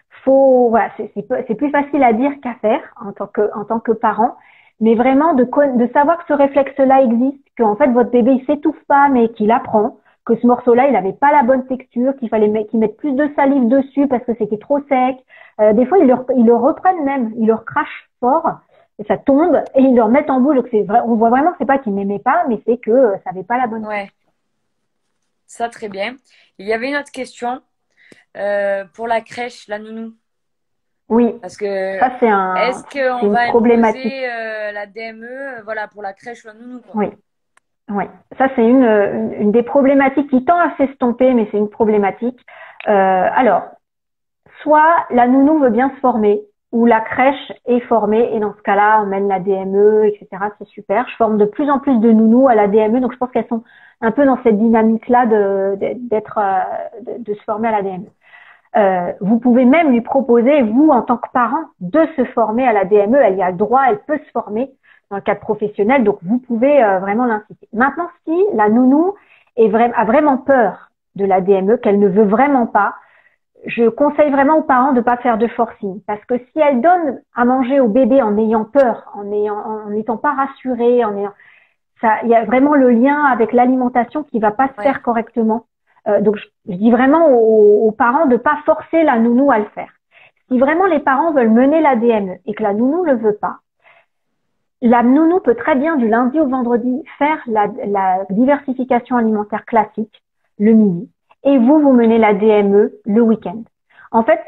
Speaker 3: c'est plus facile à dire qu'à faire en tant que parent, mais vraiment de savoir que ce réflexe-là existe, qu'en fait votre bébé il s'étouffe pas mais qu'il apprend, que ce morceau-là, il n'avait pas la bonne texture, qu'il fallait qu'ils mettent plus de salive dessus parce que c'était trop sec. Des fois, ils le reprennent même, ils le recrachent fort, et ça tombe, et ils le remettent en bouche. Donc c'est vrai, on voit vraiment que c'est pas qu'ils n'aimaient pas, mais c'est que ça n'avait pas la bonne
Speaker 2: Ouais,
Speaker 3: texture.
Speaker 2: ça très bien. Il y avait une autre question pour la crèche, la nounou.
Speaker 3: Oui,
Speaker 2: Parce que
Speaker 3: ça
Speaker 2: est-ce
Speaker 3: c'est
Speaker 2: qu'on
Speaker 3: une
Speaker 2: va
Speaker 3: problématique.
Speaker 2: imposer la DME voilà, pour la crèche ou la nounou, quoi.
Speaker 3: Oui, oui. Ça c'est une des problématiques qui tend à s'estomper, mais c'est une problématique. Alors, soit la nounou veut bien se former, ou la crèche est formée, et dans ce cas-là, on mène la DME, etc. C'est super. Je forme de plus en plus de nounous à la DME, donc je pense qu'elles sont un peu dans cette dynamique-là de se former à la DME. Vous pouvez même lui proposer, vous, en tant que parent, de se former à la DME. Elle y a le droit, elle peut se former dans le cadre professionnel, donc vous pouvez vraiment l'inciter. Maintenant, si la nounou a vraiment peur de la DME, qu'elle ne veut vraiment pas, je conseille vraiment aux parents de ne pas faire de forcing, parce que si elle donne à manger au bébé en ayant peur, en n'étant pas rassurée, il y a vraiment le lien avec l'alimentation qui va pas se
Speaker 2: Ouais,
Speaker 3: faire correctement. Donc je dis vraiment aux parents de pas forcer la nounou à le faire. Si vraiment les parents veulent mener la DME et que la nounou ne le veut pas, la nounou peut très bien du lundi au vendredi faire la diversification alimentaire classique le midi, et vous menez la DME le week-end. En fait,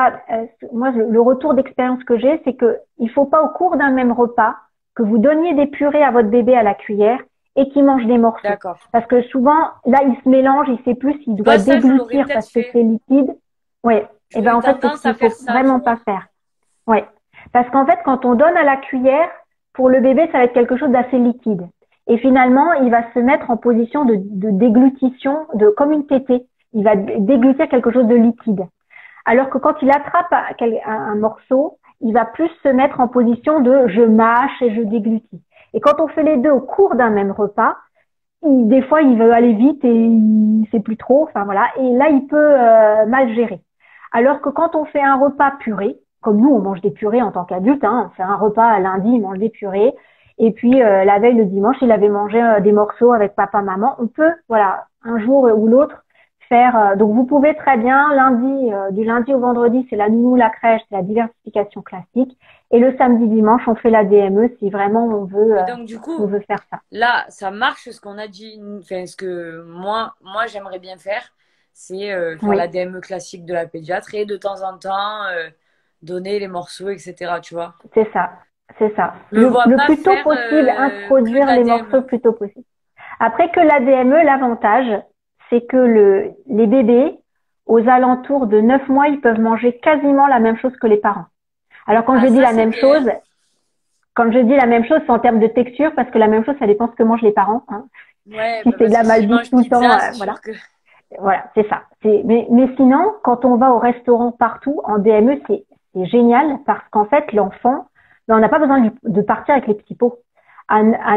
Speaker 3: moi le retour d'expérience que j'ai, c'est que il faut pas au cours d'un même repas que vous donniez des purées à votre bébé à la cuillère et qu'il mange des morceaux.
Speaker 2: d'accord.
Speaker 3: Parce que souvent, là, il se mélange, il sait plus s'il doit
Speaker 2: Moi, ça, je l'aurais
Speaker 3: déglutir
Speaker 2: peut-être
Speaker 3: parce que
Speaker 2: fait.
Speaker 3: c'est liquide. Ouais. Et ben
Speaker 2: J'aurais
Speaker 3: en fait, c'est ce
Speaker 2: tendance à
Speaker 3: qu'il
Speaker 2: faire
Speaker 3: faut
Speaker 2: ça, tu
Speaker 3: vraiment pas
Speaker 2: vois.
Speaker 3: faire. Ouais. Parce qu'en fait, quand on donne à la cuillère, pour le bébé, ça va être quelque chose d'assez liquide. Et finalement, il va se mettre en position de déglutition, comme une tétée. Il va déglutir quelque chose de liquide. Alors que quand il attrape un morceau, il va plus se mettre en position de je mâche et je déglutis. Et quand on fait les deux au cours d'un même repas, des fois il veut aller vite et il sait plus trop, enfin voilà, et là il peut mal gérer. Alors que quand on fait un repas puré, comme nous on mange des purées en tant qu'adulte, hein, on fait un repas à lundi, il mange des purées, et puis la veille le dimanche il avait mangé des morceaux avec papa maman, on peut voilà un jour ou l'autre faire. Donc vous pouvez très bien du lundi au vendredi c'est la nounou, la crèche, c'est la diversification classique, et le samedi dimanche on fait la DME si vraiment
Speaker 2: Et donc, du
Speaker 3: on
Speaker 2: coup,
Speaker 3: veut faire ça.
Speaker 2: là, ça marche ce qu'on a dit. Enfin, ce que moi j'aimerais bien faire, c'est faire
Speaker 3: Oui.
Speaker 2: la DME classique de la pédiatre et de temps en temps donner les morceaux, etc. Tu vois.
Speaker 3: C'est ça, c'est ça.
Speaker 2: Je me vois
Speaker 3: Le
Speaker 2: pas
Speaker 3: plus tôt
Speaker 2: faire
Speaker 3: possible,
Speaker 2: que de
Speaker 3: introduire
Speaker 2: la
Speaker 3: les morceaux le
Speaker 2: DME.
Speaker 3: plus tôt possible. Après que la DME, l'avantage, c'est que les bébés, aux alentours de 9 mois, ils peuvent manger quasiment la même chose que les parents. Alors
Speaker 2: Ah, ça, c'est bien.
Speaker 3: quand je dis la même chose, c'est en termes de texture, parce que la même chose, ça dépend ce que mangent les parents. Hein.
Speaker 2: Ouais,
Speaker 3: Si
Speaker 2: bah
Speaker 3: c'est de
Speaker 2: parce
Speaker 3: la
Speaker 2: que s'ils
Speaker 3: malbouffe
Speaker 2: mangent
Speaker 3: tout le temps,
Speaker 2: pizza, c'est
Speaker 3: voilà.
Speaker 2: sûr que.
Speaker 3: Voilà, c'est ça. Mais sinon, quand on va au restaurant partout, en DME, c'est génial parce qu'en fait, l'enfant, on n'a pas besoin de partir avec les petits pots. À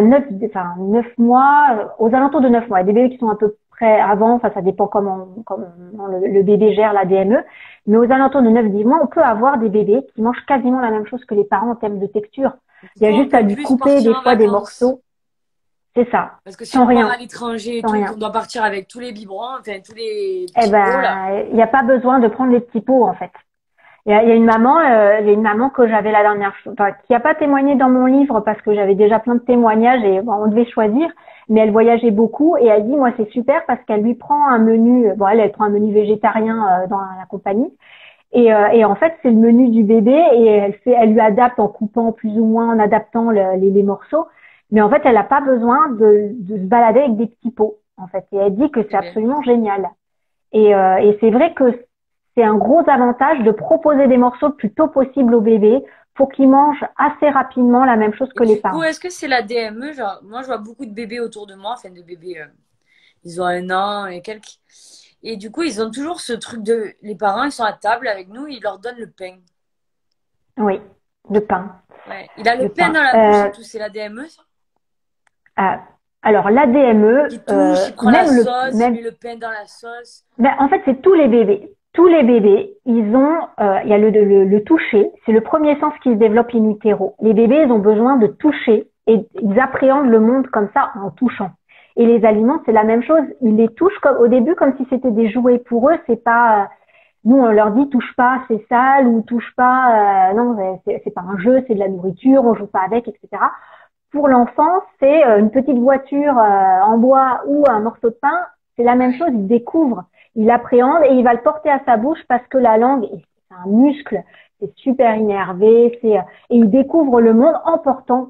Speaker 3: 9 mois, aux alentours de 9 mois, il y a des bébés qui sont à peu près avant, enfin, ça dépend comment le bébé gère la DME, mais aux alentours de 9-10 mois, on peut avoir des bébés qui mangent quasiment la même chose que les parents en termes de texture.
Speaker 2: Du
Speaker 3: Il y a
Speaker 2: coup, on
Speaker 3: juste à
Speaker 2: peut
Speaker 3: lui
Speaker 2: plus
Speaker 3: couper
Speaker 2: partir
Speaker 3: des
Speaker 2: en
Speaker 3: fois des
Speaker 2: vacances.
Speaker 3: morceaux, c'est ça,
Speaker 2: Parce que si
Speaker 3: sans
Speaker 2: on part
Speaker 3: rien,
Speaker 2: à l'étranger et
Speaker 3: sans
Speaker 2: tout,
Speaker 3: rien.
Speaker 2: qu'on doit partir avec tous les biberons, enfin tous les
Speaker 3: Eh
Speaker 2: petits pots là.
Speaker 3: ben, il n'y a pas besoin de prendre les petits pots en fait. Il y a une maman que j'avais la dernière fois, enfin, qui n'a pas témoigné dans mon livre parce que j'avais déjà plein de témoignages et bon, on devait choisir, mais elle voyageait beaucoup et elle dit moi c'est super parce qu'elle lui prend un menu, bon elle prend un menu végétarien dans la compagnie et en fait c'est le menu du bébé et elle lui adapte en coupant plus ou moins, en adaptant les morceaux, mais en fait elle n'a pas besoin de se balader avec des petits pots en fait et elle dit que c'est
Speaker 2: C'est bien.
Speaker 3: absolument génial. Et c'est vrai que c'est un gros avantage de proposer des morceaux le plus tôt possible au bébé pour qu'il mange assez rapidement la même chose
Speaker 2: Et
Speaker 3: que les
Speaker 2: du coup,
Speaker 3: parents.
Speaker 2: est-ce que c'est la DME? Genre, moi, je vois beaucoup de bébés autour de moi, enfin de bébés, ils ont 1 an et quelques. Et du coup, ils ont toujours ce truc de, les parents, ils sont à table avec nous, ils leur donnent le pain.
Speaker 3: Oui, le pain,
Speaker 2: Ouais. Il a le
Speaker 3: le
Speaker 2: pain
Speaker 3: pain.
Speaker 2: dans la bouche et tout, c'est la DME, ça?
Speaker 3: Euh, alors l'ADME,
Speaker 2: Il touche, il prend la sauce, il met le pain dans la sauce.
Speaker 3: ben, en fait c'est tous les bébés. Tous les bébés, il y a le toucher, c'est le premier sens qui se développe in utero. Les bébés, ils ont besoin de toucher et ils appréhendent le monde comme ça en touchant. Et les aliments, c'est la même chose. Ils les touchent comme, au début comme si c'était des jouets pour eux. C'est pas, nous on leur dit touche pas, c'est sale ou touche pas, non, c'est pas un jeu, c'est de la nourriture, on joue pas avec, etc. Pour l'enfant, c'est une petite voiture en bois ou un morceau de pain. C'est la même chose. Il découvre, il appréhende et il va le porter à sa bouche parce que la langue, c'est un muscle. C'est super innervé, et il découvre le monde en portant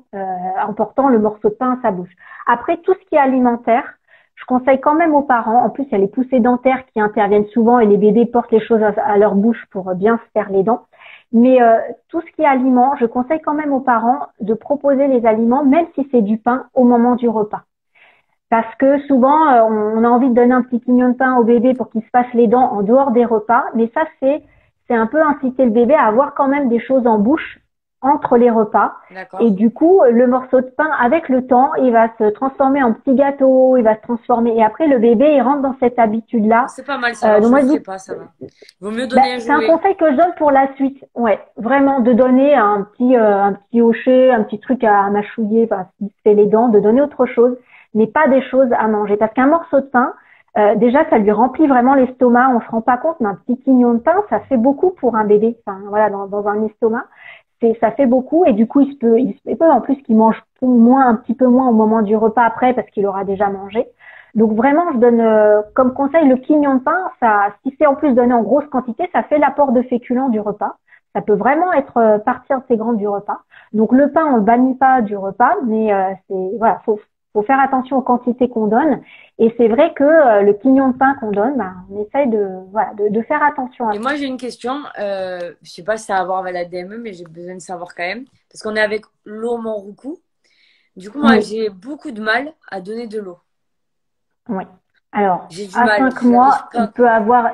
Speaker 3: le morceau de pain à sa bouche. Après, tout ce qui est alimentaire, je conseille quand même aux parents, en plus il y a les poussées dentaires qui interviennent souvent et les bébés portent les choses à leur bouche pour bien se faire les dents. Mais tout ce qui est aliments, je conseille quand même aux parents de proposer les aliments, même si c'est du pain, au moment du repas. Parce que souvent, on a envie de donner un petit quignon de pain au bébé pour qu'il se fasse les dents en dehors des repas, mais ça c'est un peu inciter le bébé à avoir quand même des choses en bouche entre les repas. Et du coup, le morceau de pain, avec le temps, il va se transformer en petit gâteau, il va se transformer. Et après, le bébé, il rentre dans cette habitude-là.
Speaker 2: C'est pas mal ça, je ne ferai pas, ça va. Il vaut mieux donner un jouet.
Speaker 3: C'est un conseil que je donne pour la suite. Ouais, vraiment, de donner un petit hocher, un petit truc à mâchouiller, enfin, si c'est les dents, de donner autre chose, mais pas des choses à manger. Parce qu'un morceau de pain, déjà, ça lui remplit vraiment l'estomac. On se rend pas compte, mais un petit quignon de pain, ça fait beaucoup pour un bébé. Enfin, voilà, dans un estomac, ça fait beaucoup. Et du coup, il peut en plus qu'il mange un petit peu moins au moment du repas après, parce qu'il aura déjà mangé. Donc vraiment, je donne comme conseil le quignon de pain. Ça, si c'est en plus donné en grosse quantité, ça fait l'apport de féculents du repas. Ça peut vraiment être partie intégrante du repas. Donc le pain, on le bannit pas du repas, mais voilà, faut faire attention aux quantités qu'on donne. Et c'est vrai que le quignon de pain qu'on donne, on essaye de faire attention à ça.
Speaker 2: Et moi, j'ai une question. Je sais pas si ça a à voir avec la DME, mais j'ai besoin de savoir quand même. Parce qu'on est avec l'eau Monroucou. Du coup, moi, j'ai beaucoup de mal à donner de l'eau.
Speaker 3: Oui. Alors, à
Speaker 2: mal,
Speaker 3: 5 mois, il peut avoir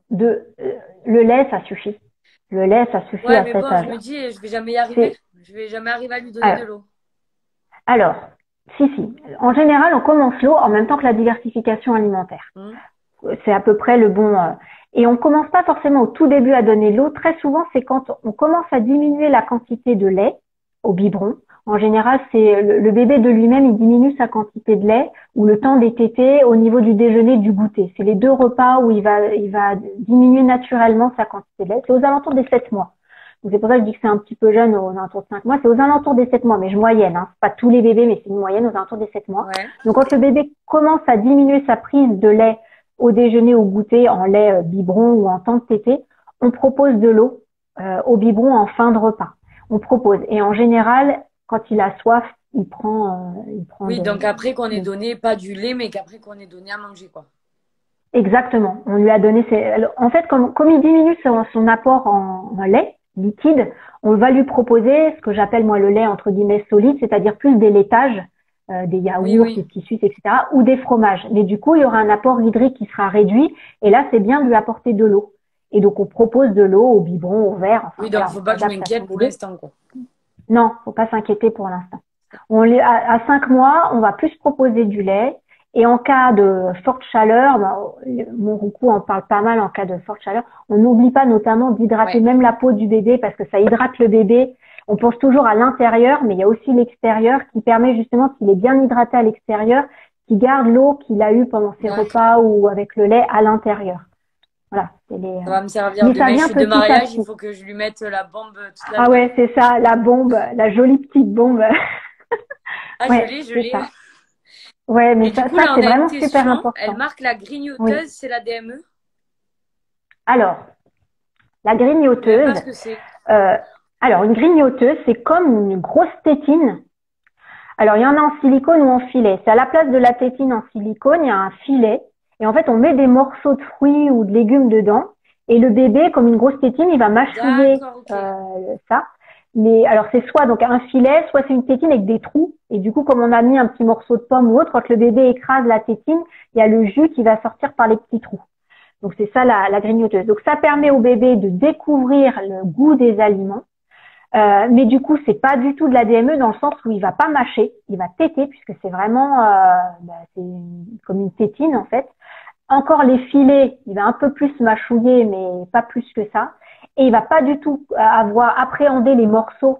Speaker 3: le lait, ça suffit. Le lait, ça suffit à cet âge.
Speaker 2: Je me dis, je vais jamais y arriver. Je vais jamais arriver à lui donner de l'eau.
Speaker 3: Alors, si. En général, on commence l'eau en même temps que la diversification alimentaire. C'est à peu près le bon. Et on commence pas forcément au tout début à donner l'eau. Très souvent, c'est quand on commence à diminuer la quantité de lait au biberon. En général, c'est le bébé de lui-même, il diminue sa quantité de lait ou le temps des tétés au niveau du déjeuner, du goûter. C'est les deux repas où il va diminuer naturellement sa quantité de lait. C'est aux alentours des 7 mois. Donc c'est pour ça que je dis que c'est un petit peu jeune, aux alentours de 5 mois. C'est aux alentours des 7 mois, mais je moyenne. C'est pas tous les bébés, mais c'est une moyenne aux alentours des 7 mois.
Speaker 2: Ouais.
Speaker 3: Donc quand le bébé commence à diminuer sa prise de lait au déjeuner, au goûter, en lait biberon ou en temps de tétée, on propose de l'eau au biberon en fin de repas. On propose. Et en général, quand il a soif, il prend
Speaker 2: oui, donc après qu'on ait donné, pas du lait, mais qu'après qu'on ait donné à manger, quoi.
Speaker 3: Exactement. On lui a donné en fait, comme il diminue son apport en lait liquide, on va lui proposer ce que j'appelle moi le lait entre guillemets solide, c'est-à-dire plus des laitages, des yaourts, des petits suisses, etc., ou des fromages. Mais du coup, il y aura un apport hydrique qui sera réduit, et là, c'est bien de lui apporter de l'eau. Et donc, on propose de l'eau au biberon, au verre. Enfin,
Speaker 2: oui, donc faut pas que je m'inquiète pour l'instant, quoi.
Speaker 3: Non, faut pas s'inquiéter pour l'instant. À 5 mois, on va plus proposer du lait. Et en cas de forte chaleur, Monroucou en parle pas mal en cas de forte chaleur, on n'oublie pas notamment d'hydrater même la peau du bébé parce que ça hydrate le bébé. On pense toujours à l'intérieur, mais il y a aussi l'extérieur qui permet justement, s'il est bien hydraté à l'extérieur, qu'il garde l'eau qu'il a eue pendant ses repas ou avec le lait à l'intérieur. Voilà.
Speaker 2: Ça va me servir de mèche de mariage, il faut que je lui mette la bombe toute la
Speaker 3: ouais, c'est ça, la bombe, la jolie petite bombe.
Speaker 2: Je l'ai.
Speaker 3: Ouais, mais ça, c'est vraiment super important.
Speaker 2: Elle marque la grignoteuse, c'est la DME?
Speaker 3: Alors, la grignoteuse.
Speaker 2: Je sais pas ce que c'est.
Speaker 3: Alors, une grignoteuse, c'est comme une grosse tétine. Alors, il y en a en silicone ou en filet. C'est à la place de la tétine en silicone, il y a un filet. Et en fait, on met des morceaux de fruits ou de légumes dedans. Et le bébé, comme une grosse tétine, il va mâchouiller ça. Mais alors c'est soit donc un filet, soit c'est une tétine avec des trous. Et du coup, comme on a mis un petit morceau de pomme ou autre, quand le bébé écrase la tétine, il y a le jus qui va sortir par les petits trous. Donc c'est ça la grignoteuse. Donc ça permet au bébé de découvrir le goût des aliments. Mais du coup, c'est pas du tout de la DME dans le sens où il va pas mâcher, il va téter puisque c'est vraiment c'est comme une tétine en fait. Encore les filets, il va un peu plus mâchouiller, mais pas plus que ça. Et il va pas du tout avoir appréhendé les morceaux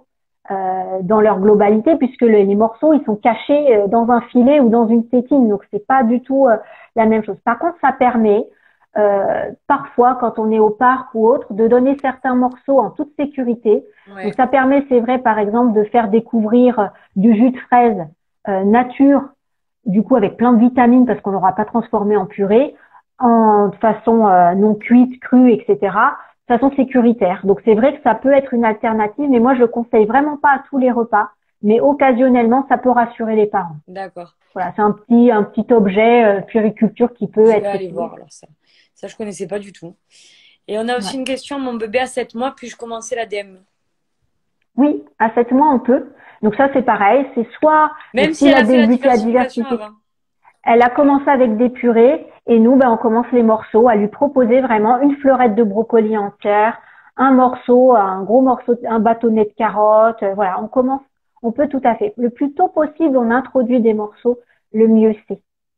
Speaker 3: dans leur globalité, puisque les morceaux ils sont cachés dans un filet ou dans une tétine, donc c'est pas du tout la même chose. Par contre, ça permet parfois, quand on est au parc ou autre, de donner certains morceaux en toute sécurité.
Speaker 2: Ouais.
Speaker 3: Donc ça permet, c'est vrai, par exemple, de faire découvrir du jus de fraise nature, du coup avec plein de vitamines parce qu'on l'aura pas transformé en purée, de façon non cuite, crue, etc. De façon sécuritaire. Donc c'est vrai que ça peut être une alternative, mais moi je le conseille vraiment pas à tous les repas, mais occasionnellement ça peut rassurer les parents.
Speaker 2: D'accord.
Speaker 3: Voilà, c'est un petit objet puériculture qui peut
Speaker 2: Je vais
Speaker 3: être
Speaker 2: aller
Speaker 3: utilisé.
Speaker 2: voir alors ça. Ça, je connaissais pas du tout. Et on a aussi
Speaker 3: Ouais.
Speaker 2: une question, mon bébé a 7 mois, puis-je commencer la DME?
Speaker 3: Oui, à 7 mois on peut. Donc ça c'est pareil, c'est soit donc
Speaker 2: Même si
Speaker 3: s'il
Speaker 2: elle
Speaker 3: a
Speaker 2: a fait la
Speaker 3: débuté la
Speaker 2: diversification
Speaker 3: diversité,
Speaker 2: avant.
Speaker 3: elle a commencé avec des purées et nous on commence les morceaux à lui proposer vraiment une fleurette de brocoli entière, un morceau, un gros morceau, un bâtonnet de carottes, voilà, on commence, on peut tout à fait. Le plus tôt possible on introduit des morceaux, le mieux c'est.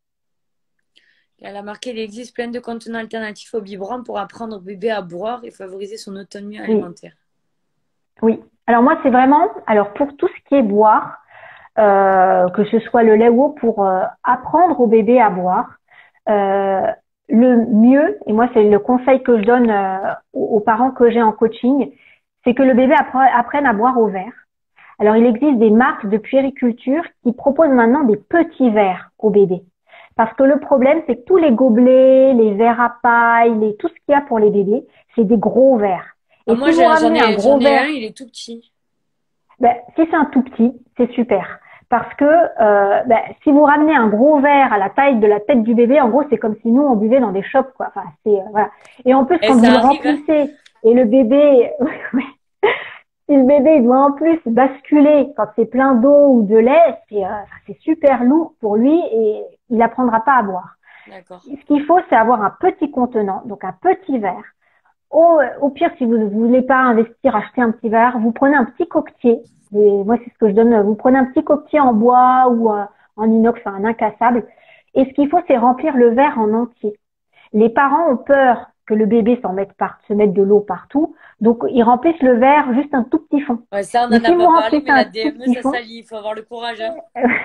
Speaker 2: Elle a marqué, il existe plein de contenants alternatifs au biberon pour apprendre au bébé à boire et favoriser son autonomie
Speaker 3: Oui,
Speaker 2: alimentaire.
Speaker 3: oui. Alors moi c'est vraiment, alors pour tout ce qui est boire, que ce soit le lait ou autre, pour apprendre au bébé à boire. Euh, le mieux, et moi c'est le conseil que je donne aux parents que j'ai en coaching, c'est que le bébé apprenne à boire au verre. Alors il existe des marques de puériculture qui proposent maintenant des petits verres au bébé. Parce que le problème, c'est que tous les gobelets, les verres à paille, tout ce qu'il y a pour les bébés, c'est des gros verres.
Speaker 2: Ah,
Speaker 3: Et
Speaker 2: moi,
Speaker 3: si vous ramenez un
Speaker 2: j'en
Speaker 3: gros
Speaker 2: ai un,
Speaker 3: verre,
Speaker 2: il est tout petit.
Speaker 3: ben, si c'est un tout petit, c'est super. Parce que ben, si vous ramenez un gros verre à la taille de la tête du bébé, en gros, c'est comme si nous, on buvait dans des shops, quoi. Enfin, c'est voilà. Et en plus,
Speaker 2: Et
Speaker 3: quand vous
Speaker 2: ça
Speaker 3: le
Speaker 2: arrive, hein?
Speaker 3: remplissez et le bébé, si le bébé il doit en plus basculer quand c'est plein d'eau ou de lait, c'est super lourd pour lui et il apprendra pas à boire.
Speaker 2: D'accord.
Speaker 3: Ce qu'il faut, c'est avoir un petit contenant, donc un petit verre. Au pire, si vous ne voulez pas investir, acheter un petit verre, vous prenez un petit coquetier. Et moi, c'est ce que je donne. Vous prenez un petit coquetier en bois ou en inox, enfin un incassable. Et ce qu'il faut, c'est remplir le verre en entier. Les parents ont peur que le bébé se mette de l'eau partout. Donc, ils remplissent le verre juste un tout petit fond.
Speaker 2: Ouais, ça, on
Speaker 3: Mais
Speaker 2: n'en a
Speaker 3: si vous
Speaker 2: pas parlé,
Speaker 3: remplissez
Speaker 2: mais la
Speaker 3: un tout
Speaker 2: DME,
Speaker 3: petit
Speaker 2: ça
Speaker 3: fond,
Speaker 2: salit. Il faut avoir le courage, hein.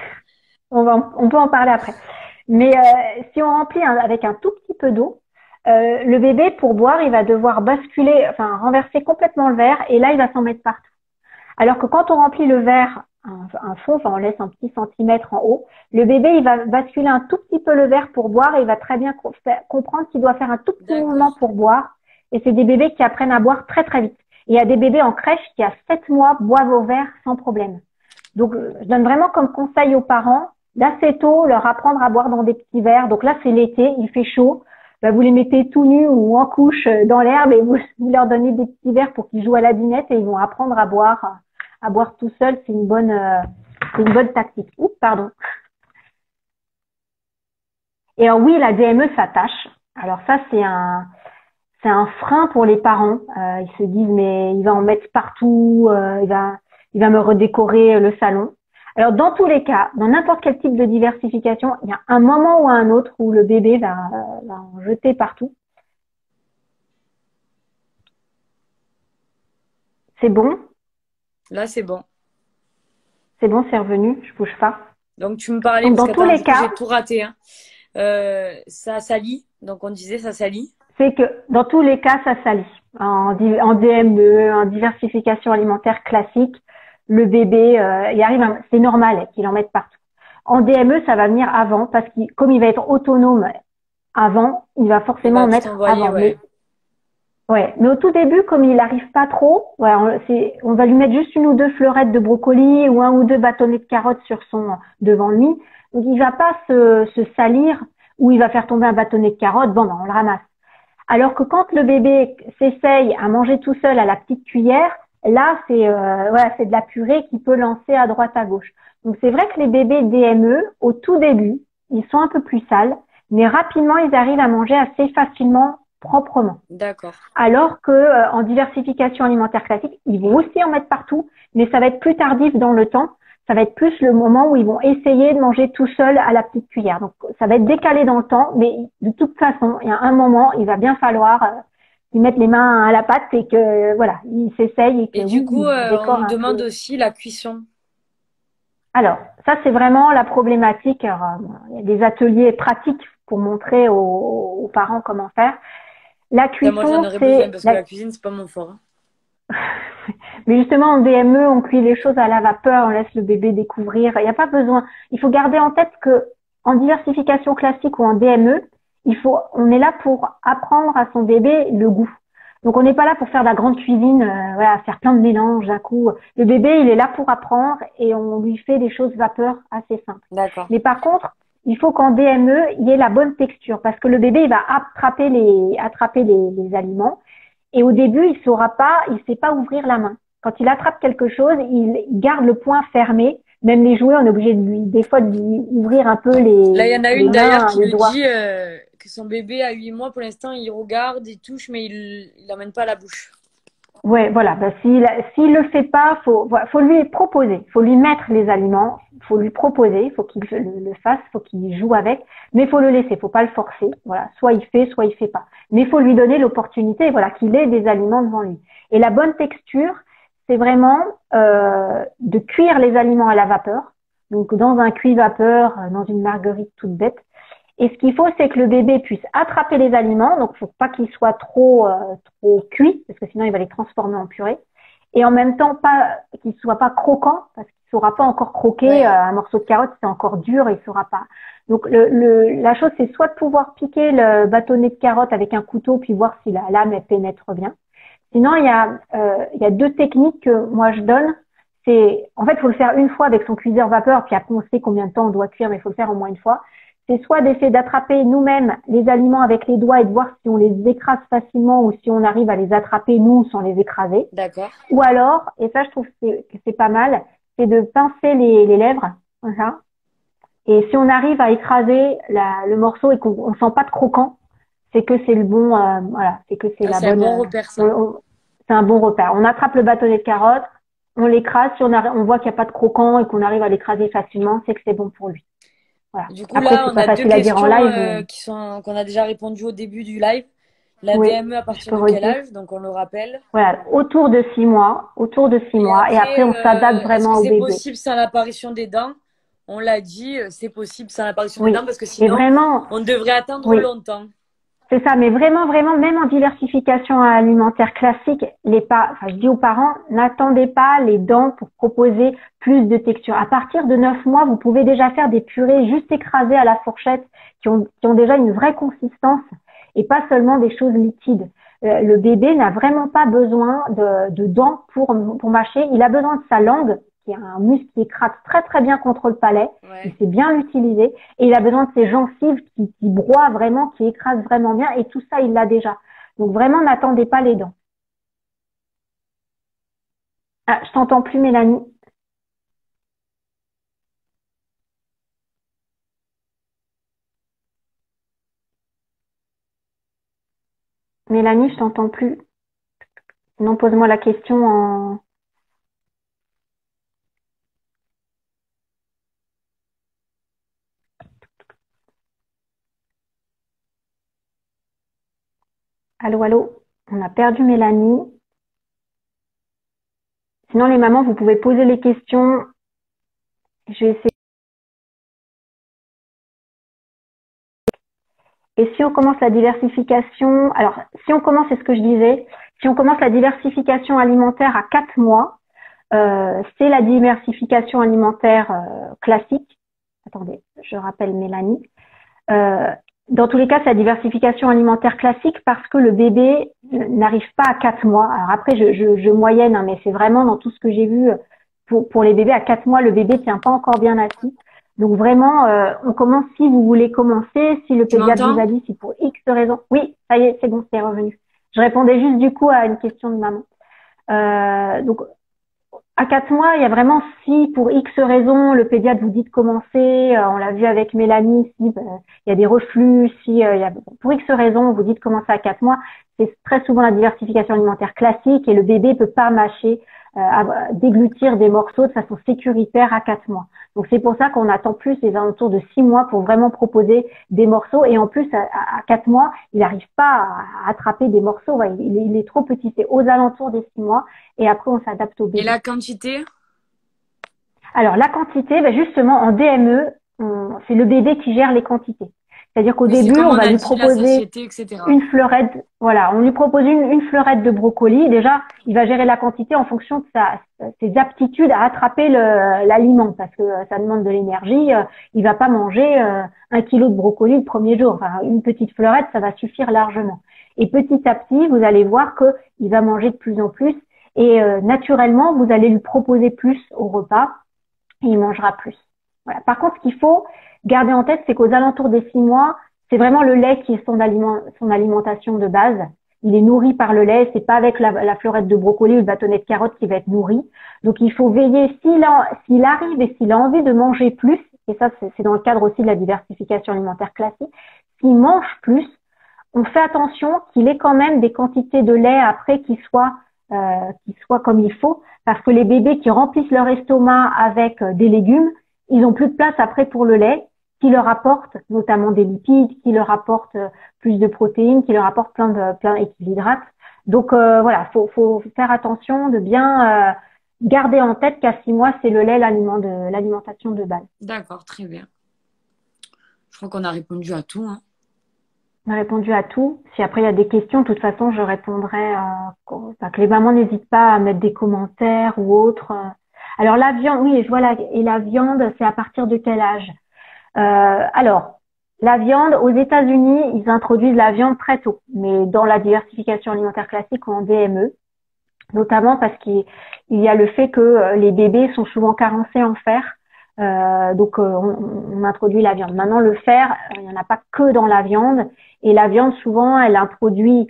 Speaker 3: on peut en parler après. Mais si on remplit avec un tout petit peu d'eau, le bébé, pour boire, il va devoir basculer, enfin renverser complètement le verre, et là, il va s'en mettre partout. Alors que quand on remplit le verre, un fond, enfin on laisse un petit centimètre en haut, le bébé, il va basculer un tout petit peu le verre pour boire, et il va très bien comprendre qu'il doit faire un tout petit mouvement
Speaker 2: D'accord.
Speaker 3: pour boire. Et c'est des bébés qui apprennent à boire très très vite. Et il y a des bébés en crèche qui, à 7 mois, boivent au verre sans problème. Donc, je donne vraiment comme conseil aux parents, d'assez tôt, leur apprendre à boire dans des petits verres. Donc là, c'est l'été, il fait chaud. Ben, vous les mettez tout nus ou en couche dans l'herbe et vous leur donnez des petits verres pour qu'ils jouent à la dinette et ils vont apprendre à boire tout seuls. C'est une bonne tactique. Oups, pardon. Et alors oui, la DME s'attache. Alors ça, c'est un frein pour les parents. Ils se disent mais il va en mettre partout, il va me redécorer le salon. Alors dans tous les cas, dans n'importe quel type de diversification, il y a un moment ou un autre où le bébé va en jeter partout. C'est bon,
Speaker 2: Là, c'est bon.
Speaker 3: c'est revenu, je bouge pas.
Speaker 2: Donc, tu me parlais,
Speaker 3: Donc
Speaker 2: parce
Speaker 3: dans
Speaker 2: que
Speaker 3: tous
Speaker 2: attends,
Speaker 3: les
Speaker 2: du coup, j'ai
Speaker 3: cas,
Speaker 2: tout raté, hein. Ça salit. Donc, on disait ça salit.
Speaker 3: c'est que dans tous les cas, ça salit. En DME, en diversification alimentaire classique, le bébé, il arrive, c'est normal qu'il en mette partout. En DME, ça va venir avant parce que comme il va être autonome avant, il va
Speaker 2: Il
Speaker 3: forcément
Speaker 2: va
Speaker 3: en
Speaker 2: tout
Speaker 3: mettre
Speaker 2: envoyer,
Speaker 3: avant.
Speaker 2: ouais.
Speaker 3: Mais au tout début, comme il n'arrive pas trop, ouais, on va lui mettre juste une ou deux fleurettes de brocoli ou un ou deux bâtonnets de carottes devant lui. Donc il va pas se salir ou il va faire tomber un bâtonnet de carottes. Bon, ben, on le ramasse. Alors que quand le bébé s'essaye à manger tout seul à la petite cuillère, là c'est de la purée qu'il peut lancer à droite à gauche. Donc c'est vrai que les bébés DME au tout début, ils sont un peu plus sales, mais rapidement ils arrivent à manger assez facilement, proprement.
Speaker 2: D'accord.
Speaker 3: Alors que en diversification alimentaire classique, ils vont aussi en mettre partout, mais ça va être plus tardif dans le temps. Ça va être plus le moment où ils vont essayer de manger tout seul à la petite cuillère. Donc, ça va être décalé dans le temps, mais de toute façon, il y a un moment, il va bien falloir qu'ils mettent les mains à la pâte et que voilà, ils s'essayent et que
Speaker 2: Et du
Speaker 3: oui,
Speaker 2: coup,
Speaker 3: ils
Speaker 2: on
Speaker 3: décorent
Speaker 2: nous
Speaker 3: un peu.
Speaker 2: demande aussi la cuisson.
Speaker 3: Alors, ça c'est vraiment la problématique. Alors, bon, il y a des ateliers pratiques pour montrer aux parents comment faire. La
Speaker 2: Ça, moi, j'en
Speaker 3: cuisson,
Speaker 2: aurais besoin
Speaker 3: c'est
Speaker 2: parce que la cuisine, c'est pas mon fort, hein.
Speaker 3: mais justement en DME, on cuit les choses à la vapeur, on laisse le bébé découvrir. Il n'y a pas besoin. Il faut garder en tête que en diversification classique ou en DME, on est là pour apprendre à son bébé le goût. Donc on n'est pas là pour faire de la grande cuisine, voilà, faire plein de mélanges à coup. Le bébé, il est là pour apprendre et on lui fait des choses vapeur assez simples.
Speaker 2: D'accord.
Speaker 3: Mais par contre, il faut qu'en DME, il y ait la bonne texture parce que le bébé, il va attraper les aliments. Et au début, il sait pas ouvrir la main. Quand il attrape quelque chose, il garde le poing fermé. Même les jouets, on est obligé des fois, de lui ouvrir un peu
Speaker 2: Là, il y en a
Speaker 3: les
Speaker 2: une d'ailleurs
Speaker 3: mains,
Speaker 2: qui
Speaker 3: les
Speaker 2: me
Speaker 3: doigts.
Speaker 2: dit que son bébé à 8 mois, pour l'instant, il regarde, il touche, mais il l'emmène pas à la bouche.
Speaker 3: Ouais, voilà. Ben, s'il le fait pas, faut lui proposer. Faut lui mettre les aliments. Faut lui proposer. Faut qu'il le fasse. Faut qu'il joue avec. Mais faut le laisser. Faut pas le forcer. Voilà. Soit il fait, soit il fait pas. Mais faut lui donner l'opportunité, voilà, qu'il ait des aliments devant lui. Et la bonne texture, c'est vraiment de cuire les aliments à la vapeur. Donc dans un cuit-vapeur, dans une marguerite toute bête. Et ce qu'il faut, c'est que le bébé puisse attraper les aliments. Donc, faut pas qu'il soit trop cuit, parce que sinon, il va les transformer en purée. Et en même temps, pas qu'il soit pas croquant, parce qu'il saura pas encore croquer.
Speaker 2: Ouais.
Speaker 3: Un morceau de carotte, c'est encore dur, il saura pas. Donc, la chose, c'est soit de pouvoir piquer le bâtonnet de carotte avec un couteau, puis voir si la lame elle pénètre bien. Sinon, il y a deux techniques que moi je donne. En fait, il faut le faire une fois avec son cuiseur vapeur, puis après on sait combien de temps on doit cuire, mais il faut le faire au moins une fois. C'est soit d'essayer d'attraper nous-mêmes les aliments avec les doigts et de voir si on les écrase facilement ou si on arrive à les attraper nous sans les écraser.
Speaker 2: D'accord.
Speaker 3: Ou alors, et ça je trouve que c'est pas mal, c'est de pincer les lèvres, voilà. Et si on arrive à écraser le morceau et qu'on sent pas de croquant, c'est que c'est le bon, voilà, c'est que c'est
Speaker 2: Ah,
Speaker 3: la
Speaker 2: c'est un
Speaker 3: bonne.
Speaker 2: bon repère, ça.
Speaker 3: C'est un bon repère. On attrape le bâtonnet de carotte, on l'écrase, si on voit qu'il n'y a pas de croquant et qu'on arrive à l'écraser facilement, c'est que c'est bon pour lui. Voilà.
Speaker 2: Du coup,
Speaker 3: Après,
Speaker 2: là,
Speaker 3: c'est
Speaker 2: on
Speaker 3: pas
Speaker 2: a deux
Speaker 3: facile à dire en
Speaker 2: questions
Speaker 3: live, mais
Speaker 2: qu'on a déjà répondu au début du live. La
Speaker 3: oui,
Speaker 2: DME à
Speaker 3: je
Speaker 2: partir
Speaker 3: peux
Speaker 2: de quel
Speaker 3: redire.
Speaker 2: âge? Donc, on le rappelle.
Speaker 3: Voilà, autour de 6 mois,
Speaker 2: Et
Speaker 3: et après,
Speaker 2: après,
Speaker 3: on s'adapte
Speaker 2: est-ce que
Speaker 3: vraiment au
Speaker 2: c'est
Speaker 3: bébé.
Speaker 2: possible sans l'apparition des dents? On l'a dit, c'est possible sans l'apparition des
Speaker 3: Oui.
Speaker 2: dents parce que
Speaker 3: Et
Speaker 2: sinon,
Speaker 3: vraiment,
Speaker 2: on devrait attendre
Speaker 3: oui.
Speaker 2: longtemps.
Speaker 3: C'est ça, mais vraiment, vraiment, même en diversification alimentaire classique, je dis aux parents, n'attendez pas les dents pour proposer plus de texture. À partir de 9 mois, vous pouvez déjà faire des purées juste écrasées à la fourchette qui ont déjà une vraie consistance et pas seulement des choses liquides. Le bébé n'a vraiment pas besoin de dents pour mâcher. Il a besoin de sa langue, qui est un muscle qui écrase très très bien contre le palais.
Speaker 2: Ouais.
Speaker 3: Il sait bien l'utiliser et il a besoin de ses gencives qui broient vraiment, qui écrasent vraiment bien et tout ça, il l'a déjà. Donc vraiment, n'attendez pas les dents. Ah, je t'entends plus, Mélanie. Mélanie, je t'entends plus. Non, pose-moi la question en... Allô, allô. On a perdu Mélanie. Sinon, les mamans, vous pouvez poser les questions. Je vais essayer. Et si on commence la diversification, alors si on commence, c'est ce que je disais, si on commence la diversification alimentaire à 4 mois, c'est la diversification alimentaire classique. Attendez, je rappelle Mélanie. Dans tous les cas, c'est la diversification alimentaire classique parce que le bébé n'arrive pas à 4 mois. Alors après, je moyenne, hein, mais c'est vraiment dans tout ce que j'ai vu pour les bébés à 4 mois, le bébé tient pas encore bien assis. Donc vraiment, on commence si vous voulez commencer, si le pédiatre vous a dit, si pour X raison. Oui, ça y est, c'est bon, c'est revenu. Je répondais juste du coup à une question de maman. Donc à 4 mois, il y a vraiment si pour X raison le pédiatre vous dit de commencer, on l'a vu avec Mélanie, si il y a des reflux, pour X raison on vous dit de commencer à 4 mois, c'est très souvent la diversification alimentaire classique et le bébé peut pas mâcher déglutir des morceaux de façon sécuritaire à 4 mois. Donc c'est pour ça qu'on attend plus les alentours de 6 mois pour vraiment proposer des morceaux. Et en plus, à 4 mois, il n'arrive pas à attraper des morceaux. Ouais, il est trop petit. C'est aux alentours des 6 mois. Et après, on s'adapte au bébé.
Speaker 2: Et la quantité?
Speaker 3: Alors la quantité, ben justement, en DME, c'est le bébé qui gère les quantités. C'est-à-dire qu'au début, on va lui proposer une fleurette. Voilà, on lui propose une fleurette de brocoli. Déjà, il va gérer la quantité en fonction de ses aptitudes à attraper l'aliment, parce que ça demande de l'énergie. Il va pas manger 1 kilo de brocoli le premier jour. Enfin, une petite fleurette, ça va suffire largement. Et petit à petit, vous allez voir que il va manger de plus en plus. Et naturellement, vous allez lui proposer plus au repas et il mangera plus. Voilà. Par contre, ce qu'il faut garder en tête, c'est qu'aux alentours des 6 mois, c'est vraiment le lait qui est son alimentation de base. Il est nourri par le lait, c'est pas avec la fleurette de brocoli ou le bâtonnet de carotte qui va être nourri. Donc il faut veiller, s'il arrive et s'il a envie de manger plus, et ça c'est dans le cadre aussi de la diversification alimentaire classique, s'il mange plus, on fait attention qu'il ait quand même des quantités de lait après qui soient comme il faut, parce que les bébés qui remplissent leur estomac avec des légumes, ils ont plus de place après pour le lait, qui leur apporte notamment des lipides, qui leur apporte plus de protéines, qui leur apporte plein d'équilibrates. Donc voilà, faut faire attention de bien garder en tête qu'à 6 mois, c'est le lait, l'alimentation de base.
Speaker 2: D'accord, très bien. Je crois qu'on a répondu à tout, hein.
Speaker 3: On a répondu à tout. Si après il y a des questions, de toute façon, je répondrai. Que les mamans n'hésitent pas à mettre des commentaires ou autres. Alors la viande, oui, voilà. Et la viande, c'est à partir de quel âge? Alors, la viande, aux États-Unis, ils introduisent la viande très tôt, mais dans la diversification alimentaire classique ou en DME, notamment parce qu'il y a le fait que les bébés sont souvent carencés en fer. Donc on introduit la viande. Maintenant le fer, il n'y en a pas que dans la viande, et la viande souvent elle introduit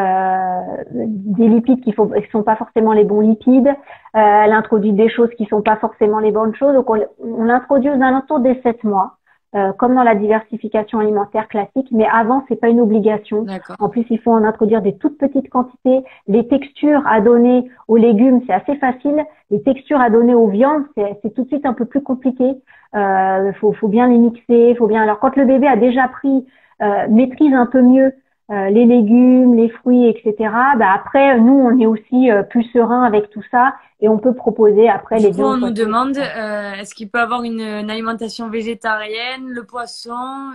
Speaker 3: des lipides qui sont pas forcément les bons lipides, elle introduit des choses qui sont pas forcément les bonnes choses, donc on introduit aux alentours des 7 mois. Comme dans la diversification alimentaire classique, mais avant c'est pas une obligation. En plus il faut en introduire des toutes petites quantités. Les textures à donner aux légumes c'est assez facile. Les textures à donner aux viandes c'est tout de suite un peu plus compliqué. Faut bien les mixer, Alors quand le bébé a déjà pris maîtrise un peu mieux les légumes, les fruits, etc. Après nous on est aussi plus serein avec tout ça. Et on peut proposer après les deux.
Speaker 2: On nous demande, est-ce qu'il peut avoir une alimentation végétarienne, le poisson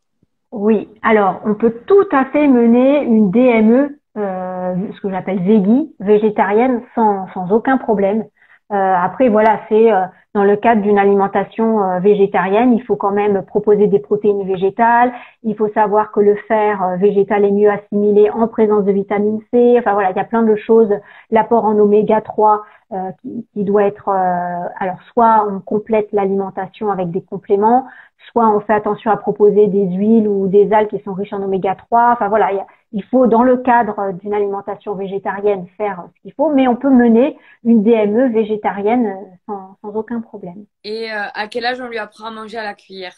Speaker 3: Oui, alors on peut tout à fait mener une DME, ce que j'appelle véggie, végétarienne, sans aucun problème. Après voilà, c'est dans le cadre d'une alimentation végétarienne, il faut quand même proposer des protéines végétales. Il faut savoir que le fer végétal est mieux assimilé en présence de vitamine C. Enfin voilà, il y a plein de choses. L'apport en oméga 3 qui doit être alors soit on complète l'alimentation avec des compléments, soit on fait attention à proposer des huiles ou des algues qui sont riches en oméga 3. Enfin voilà, il faut dans le cadre d'une alimentation végétarienne faire ce qu'il faut, mais on peut mener une DME végétarienne sans aucun problème.
Speaker 2: Et à quel âge on lui apprend à manger à la cuillère?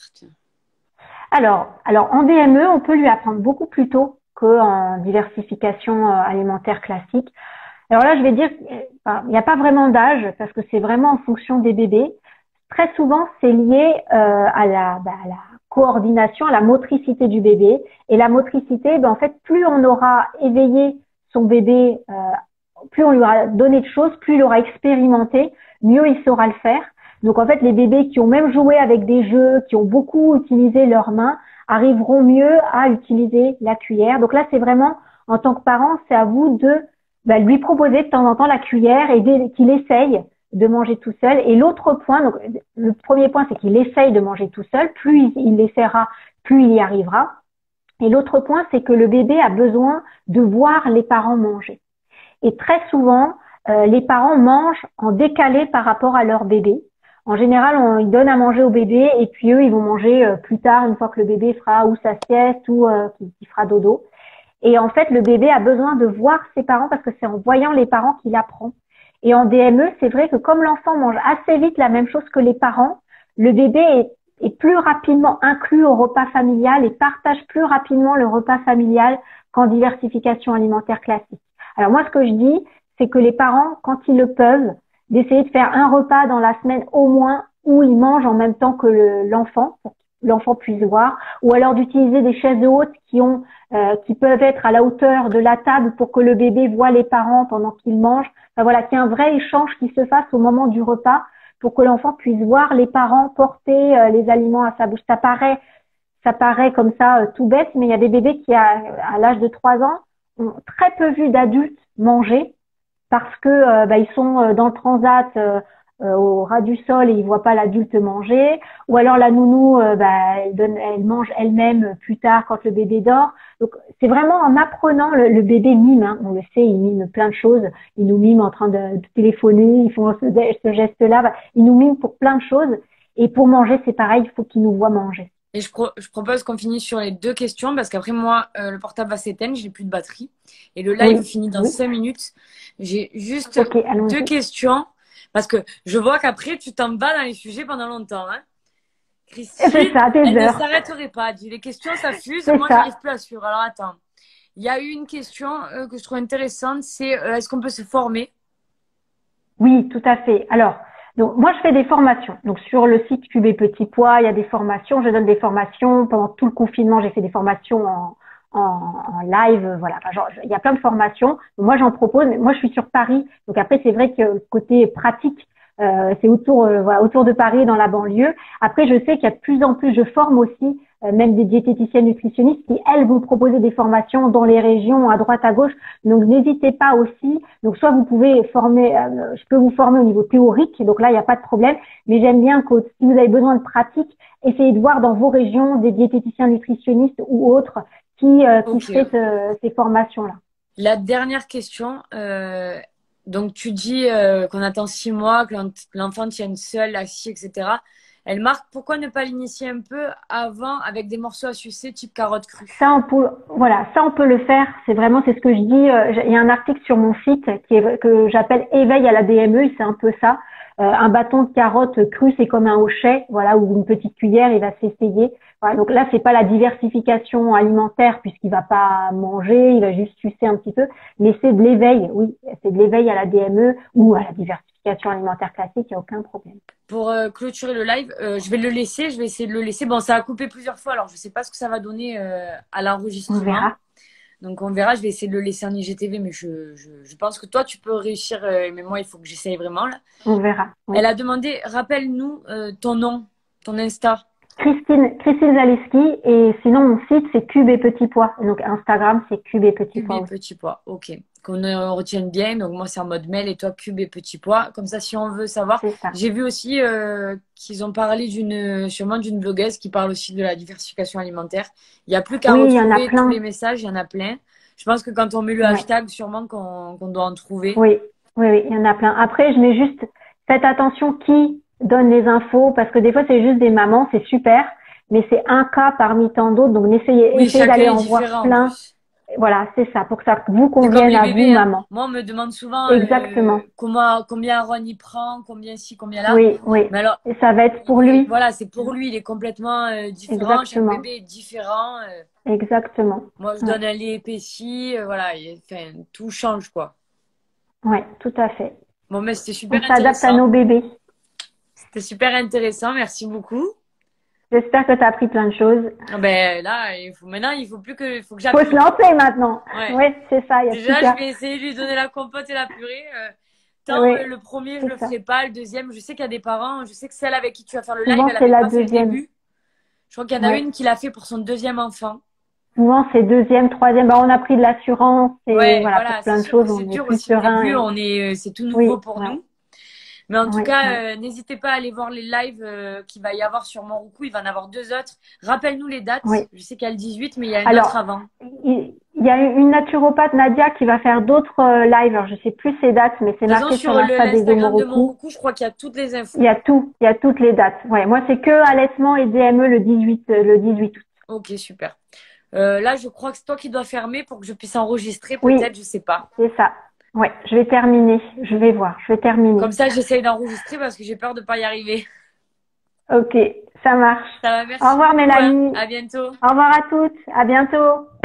Speaker 3: Alors en DME, on peut lui apprendre beaucoup plus tôt qu'en diversification alimentaire classique. Alors là, je vais dire, il n'y a pas vraiment d'âge parce que c'est vraiment en fonction des bébés. Très souvent, c'est lié à la coordination, à la motricité du bébé. Et la motricité, en fait, plus on aura éveillé son bébé, plus on lui aura donné de choses, plus il aura expérimenté, mieux il saura le faire. Donc en fait, les bébés qui ont même joué avec des jeux, qui ont beaucoup utilisé leurs mains, arriveront mieux à utiliser la cuillère. Donc là, c'est vraiment, en tant que parent, c'est à vous de lui proposer de temps en temps la cuillère et qu'il essaye de manger tout seul. Et l'autre point, donc le premier point, c'est qu'il essaye de manger tout seul. Plus il l'essaiera, plus il y arrivera. Et l'autre point, c'est que le bébé a besoin de voir les parents manger. Et très souvent, les parents mangent en décalé par rapport à leur bébé. En général, ils donnent à manger au bébé et puis eux, ils vont manger plus tard, une fois que le bébé fera ou sa sieste ou qu'il fera dodo. Et en fait, le bébé a besoin de voir ses parents parce que c'est en voyant les parents qu'il apprend. Et en DME, c'est vrai que comme l'enfant mange assez vite la même chose que les parents, le bébé est plus rapidement inclus au repas familial et partage plus rapidement le repas familial qu'en diversification alimentaire classique. Alors moi, ce que je dis, c'est que les parents, quand ils le peuvent, d'essayer de faire un repas dans la semaine au moins où ils mangent en même temps que l'enfant, pour que l'enfant puisse voir, ou alors d'utiliser des chaises hautes qui peuvent être à la hauteur de la table pour que le bébé voit les parents pendant qu'ils mangent. Enfin, voilà, qu'il y ait un vrai échange qui se fasse au moment du repas pour que l'enfant puisse voir les parents porter les aliments à sa bouche. Ça paraît comme ça tout bête, mais il y a des bébés qui, à l'âge de 3 ans, ont très peu vu d'adultes manger parce que ils sont dans le transat au ras du sol et ils voient pas l'adulte manger, ou alors la nounou elle mange elle-même plus tard quand le bébé dort. Donc c'est vraiment en apprenant, le bébé mime, hein, on le sait, il mime plein de choses, il nous mime en train de téléphoner, ils font ce geste-là, il nous mime pour plein de choses, et pour manger c'est pareil, il faut qu'il nous voit manger.
Speaker 2: Et je propose qu'on finisse sur les 2 questions parce qu'après moi, le portable va s'éteindre, j'ai plus de batterie. Et le live finit dans 5 minutes. J'ai juste 2 questions parce que je vois qu'après, tu t'en bats dans les sujets pendant longtemps. Hein. Christine, elle ne s'arrêterait pas. Les questions s'affusent, moi, j'arrive plus à suivre. Alors attends, il y a eu une question que je trouve intéressante, c'est est-ce qu'on peut se former?
Speaker 3: Oui, tout à fait. Alors, donc moi je fais des formations. Donc sur le site Cube et Petit Pois, il y a des formations. Je donne des formations pendant tout le confinement. J'ai fait des formations en live. Voilà, enfin, genre, il y a plein de formations. Donc, moi j'en propose. Mais moi je suis sur Paris. Donc après c'est vrai que le côté pratique, c'est autour de Paris, dans la banlieue. Après je sais qu'il y a de plus en plus. Je forme aussi même des diététiciennes nutritionnistes qui, elles, vont proposer des formations dans les régions à droite, à gauche. Donc, n'hésitez pas aussi. Donc, soit vous pouvez former, je peux vous former au niveau théorique. Donc là, il n'y a pas de problème. Mais j'aime bien que si vous avez besoin de pratique, essayez de voir dans vos régions des diététiciens nutritionnistes ou autres qui fait ces formations-là.
Speaker 2: La dernière question. Donc, tu dis qu'on attend 6 mois, que l'enfant tienne seul, assis, etc. Elle marque, pourquoi ne pas l'initier un peu avant avec des morceaux à sucer type carotte crue?
Speaker 3: Ça, on peut le faire. C'est ce que je dis. Il y a un article sur mon site que j'appelle Éveil à la DME. C'est un peu ça. Un bâton de carotte crue, c'est comme un hochet, voilà, ou une petite cuillère, il va s'essayer. Voilà, donc là, c'est pas la diversification alimentaire puisqu'il va pas manger, il va juste sucer un petit peu, mais c'est de l'éveil, oui, c'est de l'éveil à la DME ou à la diversification alimentaire classique, il n'y a aucun problème.
Speaker 2: Pour clôturer le live, je vais essayer de le laisser. Bon, ça a coupé plusieurs fois, alors je sais pas ce que ça va donner à l'enregistrement.
Speaker 3: On verra.
Speaker 2: Donc on verra, je vais essayer de le laisser en IGTV, mais je pense que toi, tu peux réussir, mais moi, il faut que j'essaye vraiment là.
Speaker 3: On verra.
Speaker 2: Oui. Elle a demandé, rappelle-nous ton nom, ton Insta.
Speaker 3: Christine Zaleski, et sinon mon site c'est Cube et Petit Pois. Donc Instagram c'est Cube et Petit Pois.
Speaker 2: Cube et Petit Pois, ok. Qu'on retienne bien. Donc moi c'est en mode mail et toi Cube et Petit Pois. Comme ça si on veut savoir. J'ai vu aussi qu'ils ont parlé sûrement d'une blogueuse qui parle aussi de la diversification alimentaire. Il n'y a plus qu'à retrouver tous les messages, il y en a plein. Je pense que quand on met le hashtag, sûrement qu'on doit en trouver.
Speaker 3: Oui, il y en a plein. Après je mets juste, faites attention qui donne les infos, parce que des fois c'est juste des mamans, c'est super, mais c'est un cas parmi tant d'autres, donc essayez d'aller en voir plein. Voilà, c'est ça, pour que ça vous convienne à vous, maman.
Speaker 2: Moi, on me demande souvent
Speaker 3: exactement
Speaker 2: combien Aaron y prend, combien ci, combien là.
Speaker 3: Oui.
Speaker 2: Mais alors,
Speaker 3: et ça va être pour lui.
Speaker 2: Voilà, c'est pour lui, il est complètement différent. Chaque bébé est différent.
Speaker 3: Exactement.
Speaker 2: Moi, je donne un lait épaissi, voilà, tout change, quoi.
Speaker 3: Ouais, tout à fait.
Speaker 2: Bon, mais c'était super
Speaker 3: intéressant. On s'adapte à nos bébés.
Speaker 2: C'était super intéressant, merci beaucoup.
Speaker 3: J'espère que tu as appris plein de choses.
Speaker 2: Ben là, il faut que
Speaker 3: faut se lancer maintenant. Ouais, c'est ça.
Speaker 2: Déjà, je vais essayer de lui donner la compote et la purée. Le premier, je le ferai pas. Le deuxième, je sais qu'il y a des parents. Je sais que celle avec qui tu vas faire le live, elle avait pas fait le début. Je crois qu'il y en a une qui l'a fait pour son deuxième enfant.
Speaker 3: Souvent, c'est deuxième, troisième. On a pris de l'assurance et voilà, pour plein de choses.
Speaker 2: C'est dur aussi au début. C'est tout nouveau pour nous. Mais en tout cas, n'hésitez pas à aller voir les lives qu'il va y avoir sur Monroucou. Il va en avoir 2 autres. Rappelle-nous les dates. Je sais qu'il y a le 18, mais il y a une autre avant.
Speaker 3: Il y a une naturopathe, Nadia, qui va faire d'autres lives. Alors, je sais plus ses dates, mais c'est marqué sur
Speaker 2: l'Instagram de Monroucou. Je crois qu'il y a toutes les infos.
Speaker 3: Il y a toutes les dates. Ouais, moi, c'est que allaitement et DME le 18 août.
Speaker 2: Ok, super. Là, je crois que c'est toi qui dois fermer pour que je puisse enregistrer. Peut-être, je sais pas.
Speaker 3: C'est ça. Ouais, je vais terminer. Je vais voir. Je vais terminer.
Speaker 2: Comme ça, j'essaye d'enregistrer parce que j'ai peur de pas y arriver.
Speaker 3: Ok, ça marche.
Speaker 2: Ça va, merci.
Speaker 3: Au revoir, Mélanie.
Speaker 2: À bientôt.
Speaker 3: Au revoir à toutes. À bientôt.